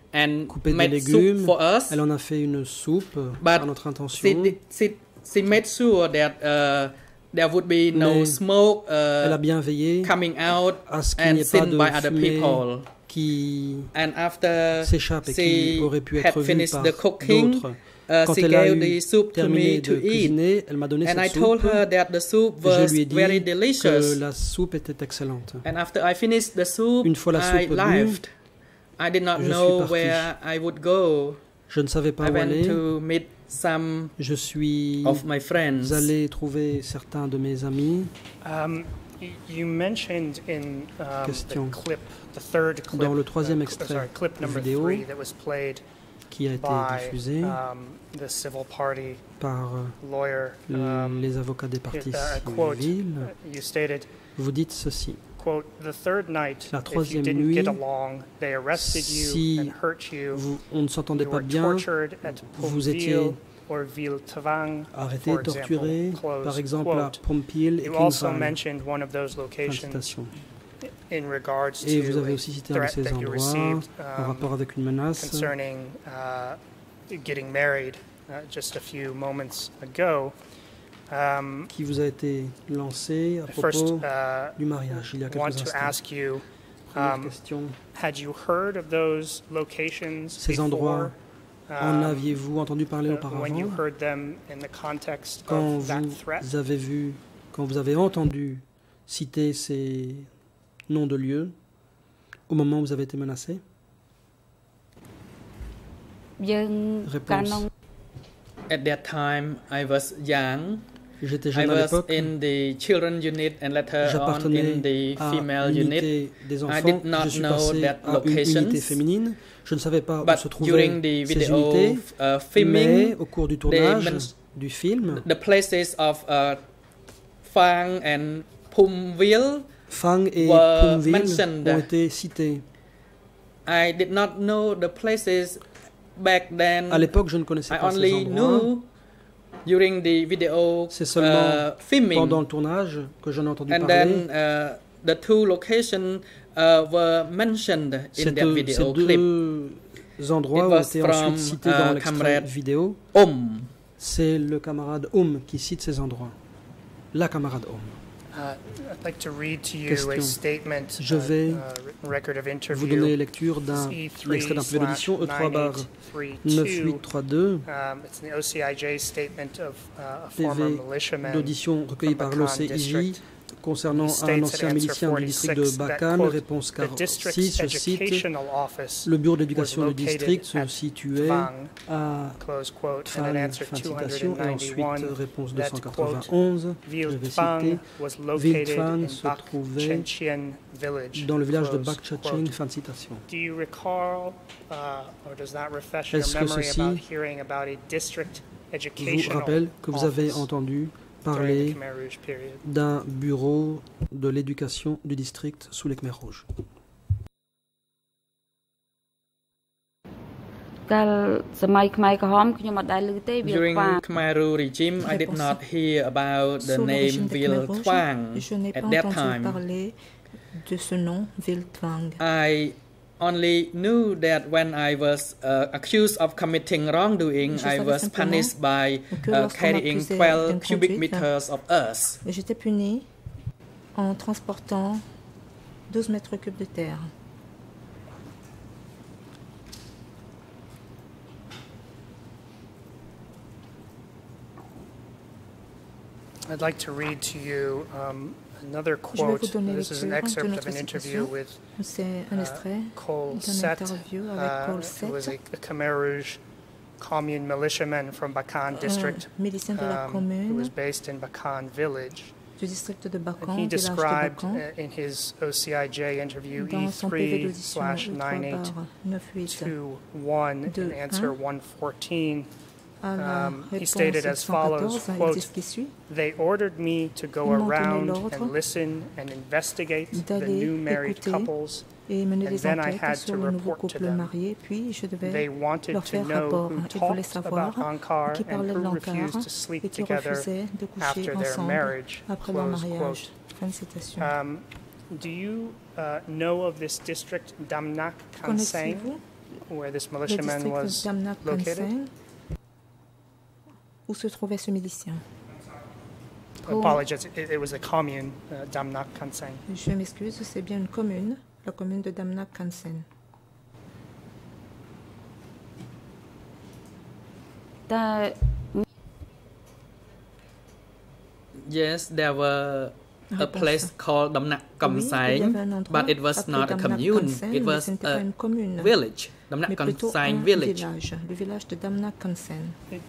coupé des légumes. Elle en a fait une soupe à notre intention. She, she made sure that uh, there would be no smoke uh, elle a bien veillé coming out à ce qu'il and n'y ait pas seen de by other fumée people. Qui and after s'échappe et qui aurait pu être vue par cooking, d'autres. Uh, Quand she elle a gave eu the soup to terminé me de to cuisiner, eat. elle m'a donné and cette I soupe. told her that the soup Je was lui ai dit very delicious. que la soupe était excellente. And after I finished the soup, Une fois la I soupe left. I did not je know suis where I would go. Je ne savais pas I où went aller. to meet some je suis of my friends. allé trouver certains de mes amis. Um, you mentioned in um, Question. the clip, the third clip, Dans le troisième uh, extrait sorry, clip number vidéo three that was played qui a été by, diffusé um, the civil party par lawyer, um, les avocats des partis uh, civils. You stated, vous dites ceci. Quote, the third night, la troisième if you didn't nuit, get along, they arrested si you and hurt you, vous, on ne s'entendait you pas were bien, tortured at vous étiez or Ville-Tavang, arrêté, for torturé, example, par exemple quote. à Pompil et You also Kingvang. mentioned one of those locations in regards et to vous avez aussi cité un de ces endroits received, um, en rapport avec une menace concerning uh, getting married uh, just a few moments ago. Um, qui vous a été lancé à propos first, uh, du mariage il y a quelques want to instants. ask you, um, question. Had you heard of those locations Ces endroits, before, en um, aviez-vous entendu parler uh, auparavant when you heard them in the context quand of that vous threat? avez vu, quand vous avez entendu citer ces noms de lieux au moment où vous avez été menacé? Réponse. At that time, I was young. J'étais I jeune à was l'époque. in the children unit and later on in the female unit. Des enfants. I did not Je suis know passé that à locations. Une unité féminine. Je ne savais pas But où se trouvaient during the ces video, unités, uh, filming, mais au cours du tournage du film, the places of uh, Phang and Phumville Phang et were Phumville mentioned. ont été cités. I did not know the places back then. À l'époque, je ne connaissais I pas only ces endroits. knew during the video C'est seulement uh, filming. pendant le tournage que j'en ai entendu And parler. then uh, the two locations uh, were mentioned in Ces that deux, video ces clip. deux endroits It ont was été from, ensuite cités uh, dans l'extrait Comrade vidéo. Om. C'est le camarade Om qui cite ces endroits. La camarade Om. Uh, I'd like to read to you Question. a statement, Je vais uh, record of interview. vous donner lecture d'un extrait d'un peu d'audition E trois barre neuf huit trois deux. Um, it's the O C I J statement of uh, a P V former militiaman d'audition recueilli par from l'O Bakan C I J district. concernant un ancien milicien du district de Bakan. Réponse quarante-six, je cite, le bureau d'éducation du district se situait à Phan, fin de citation, et ensuite réponse deux cent quatre-vingt-onze, je vais citer, Ville-Phan se trouvait dans le village de Bakchacheng, fin de citation. Est-ce que ceci vous rappelle que vous avez entendu parler d'un bureau de l'éducation du district sous les Khmers rouges? During Khmer Rouge regime, I did not hear about the name Ville Twang at that time. De ce nom, Ville-Twang. I only knew that when I was uh, accused of committing wrongdoing, I was punished by uh, carrying twelve cubic meters of earth. J'étais puni en transportant douze mètres cubes de terre. I'd like to read to you um, another quote. This is an excerpt of an interview with uh, Cole Set, uh, who was a, a Khmer Rouge commune militiaman from Bakan district, um, who was based in Bakan village. And he described uh, in his O C I J interview E three slash nine eight two one in answer one fourteen. Um, he stated as follows, quote, "They ordered me to go around and listen and investigate the new married couples, and then I had to report to them. They wanted to know who talked about Ankar and who refused to sleep together after their marriage," close quote. Um, do you uh, know of this district, Damnak Kanseng? where this militiaman was located? Où se trouvait ce milicien? Apologies, it, it was a commune, uh, Damnak Kansen. Je m'excuse, c'est bien une commune, la commune de Damnak Kansen. Yes, there were a place called Damnak Kamsang, but it was not a commune, it was a village. Damnak Kamsang village. Le village de Damnak Kansen.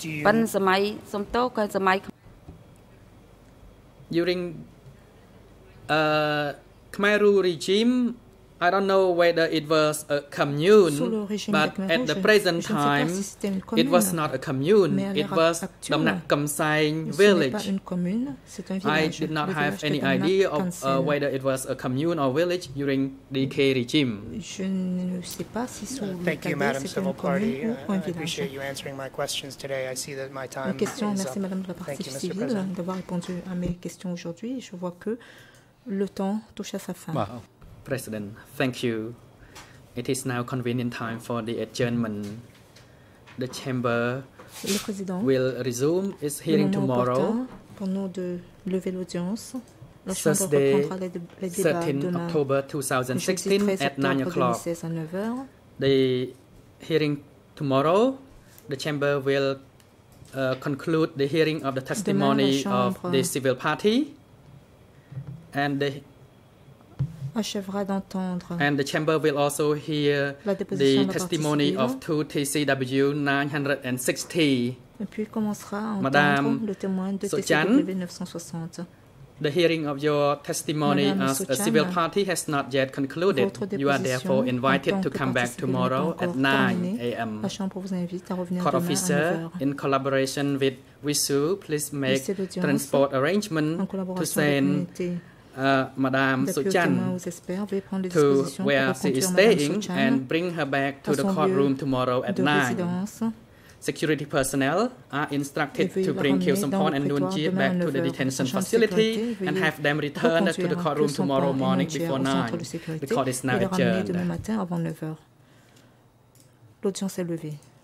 During uh, Khmer Rouge regime, I don't know whether it was a commune, but at the present time, it was not a commune, it was Damnak Kamsang village. I did not have any idea of uh, whether it was a commune or village during the K regime. Thank you, Madam Civil Party. Uh, I appreciate you answering my questions today. I see that my time is up. Merci, Madame de la Partie civile, d'avoir répondu à mes questions aujourd'hui. Je vois que le temps touche à sa fin. Wow. President, thank you. It is now convenient time for the adjournment. The chamber will resume its hearing tomorrow. Pour nous de lever l'audience. Thursday, thirteenth October twenty sixteen at nine o'clock. The hearing tomorrow, the chamber will uh, conclude the hearing of the testimony of the civil party, and the achèvera d'entendre. And the chamber will also hear the testimony of two T C W nine sixty. Et puis commencera à entendre Madame le témoin de Sochan, T C W neuf cent soixante. The hearing of your testimony Madame as Sochan, a civil party has not yet concluded. You are therefore invited to come back tomorrow at nine a m Court officer, in collaboration with W I S U, please make transport arrangement to send Uh, Madame Sochan to where she is staying and bring her back to the courtroom tomorrow at nine. Security personnel are instructed to bring Khieu Samphan and Noon Jie back to the detention facility and have them returned to the courtroom tomorrow morning before nine. The court is now adjourned. L'audience est levée.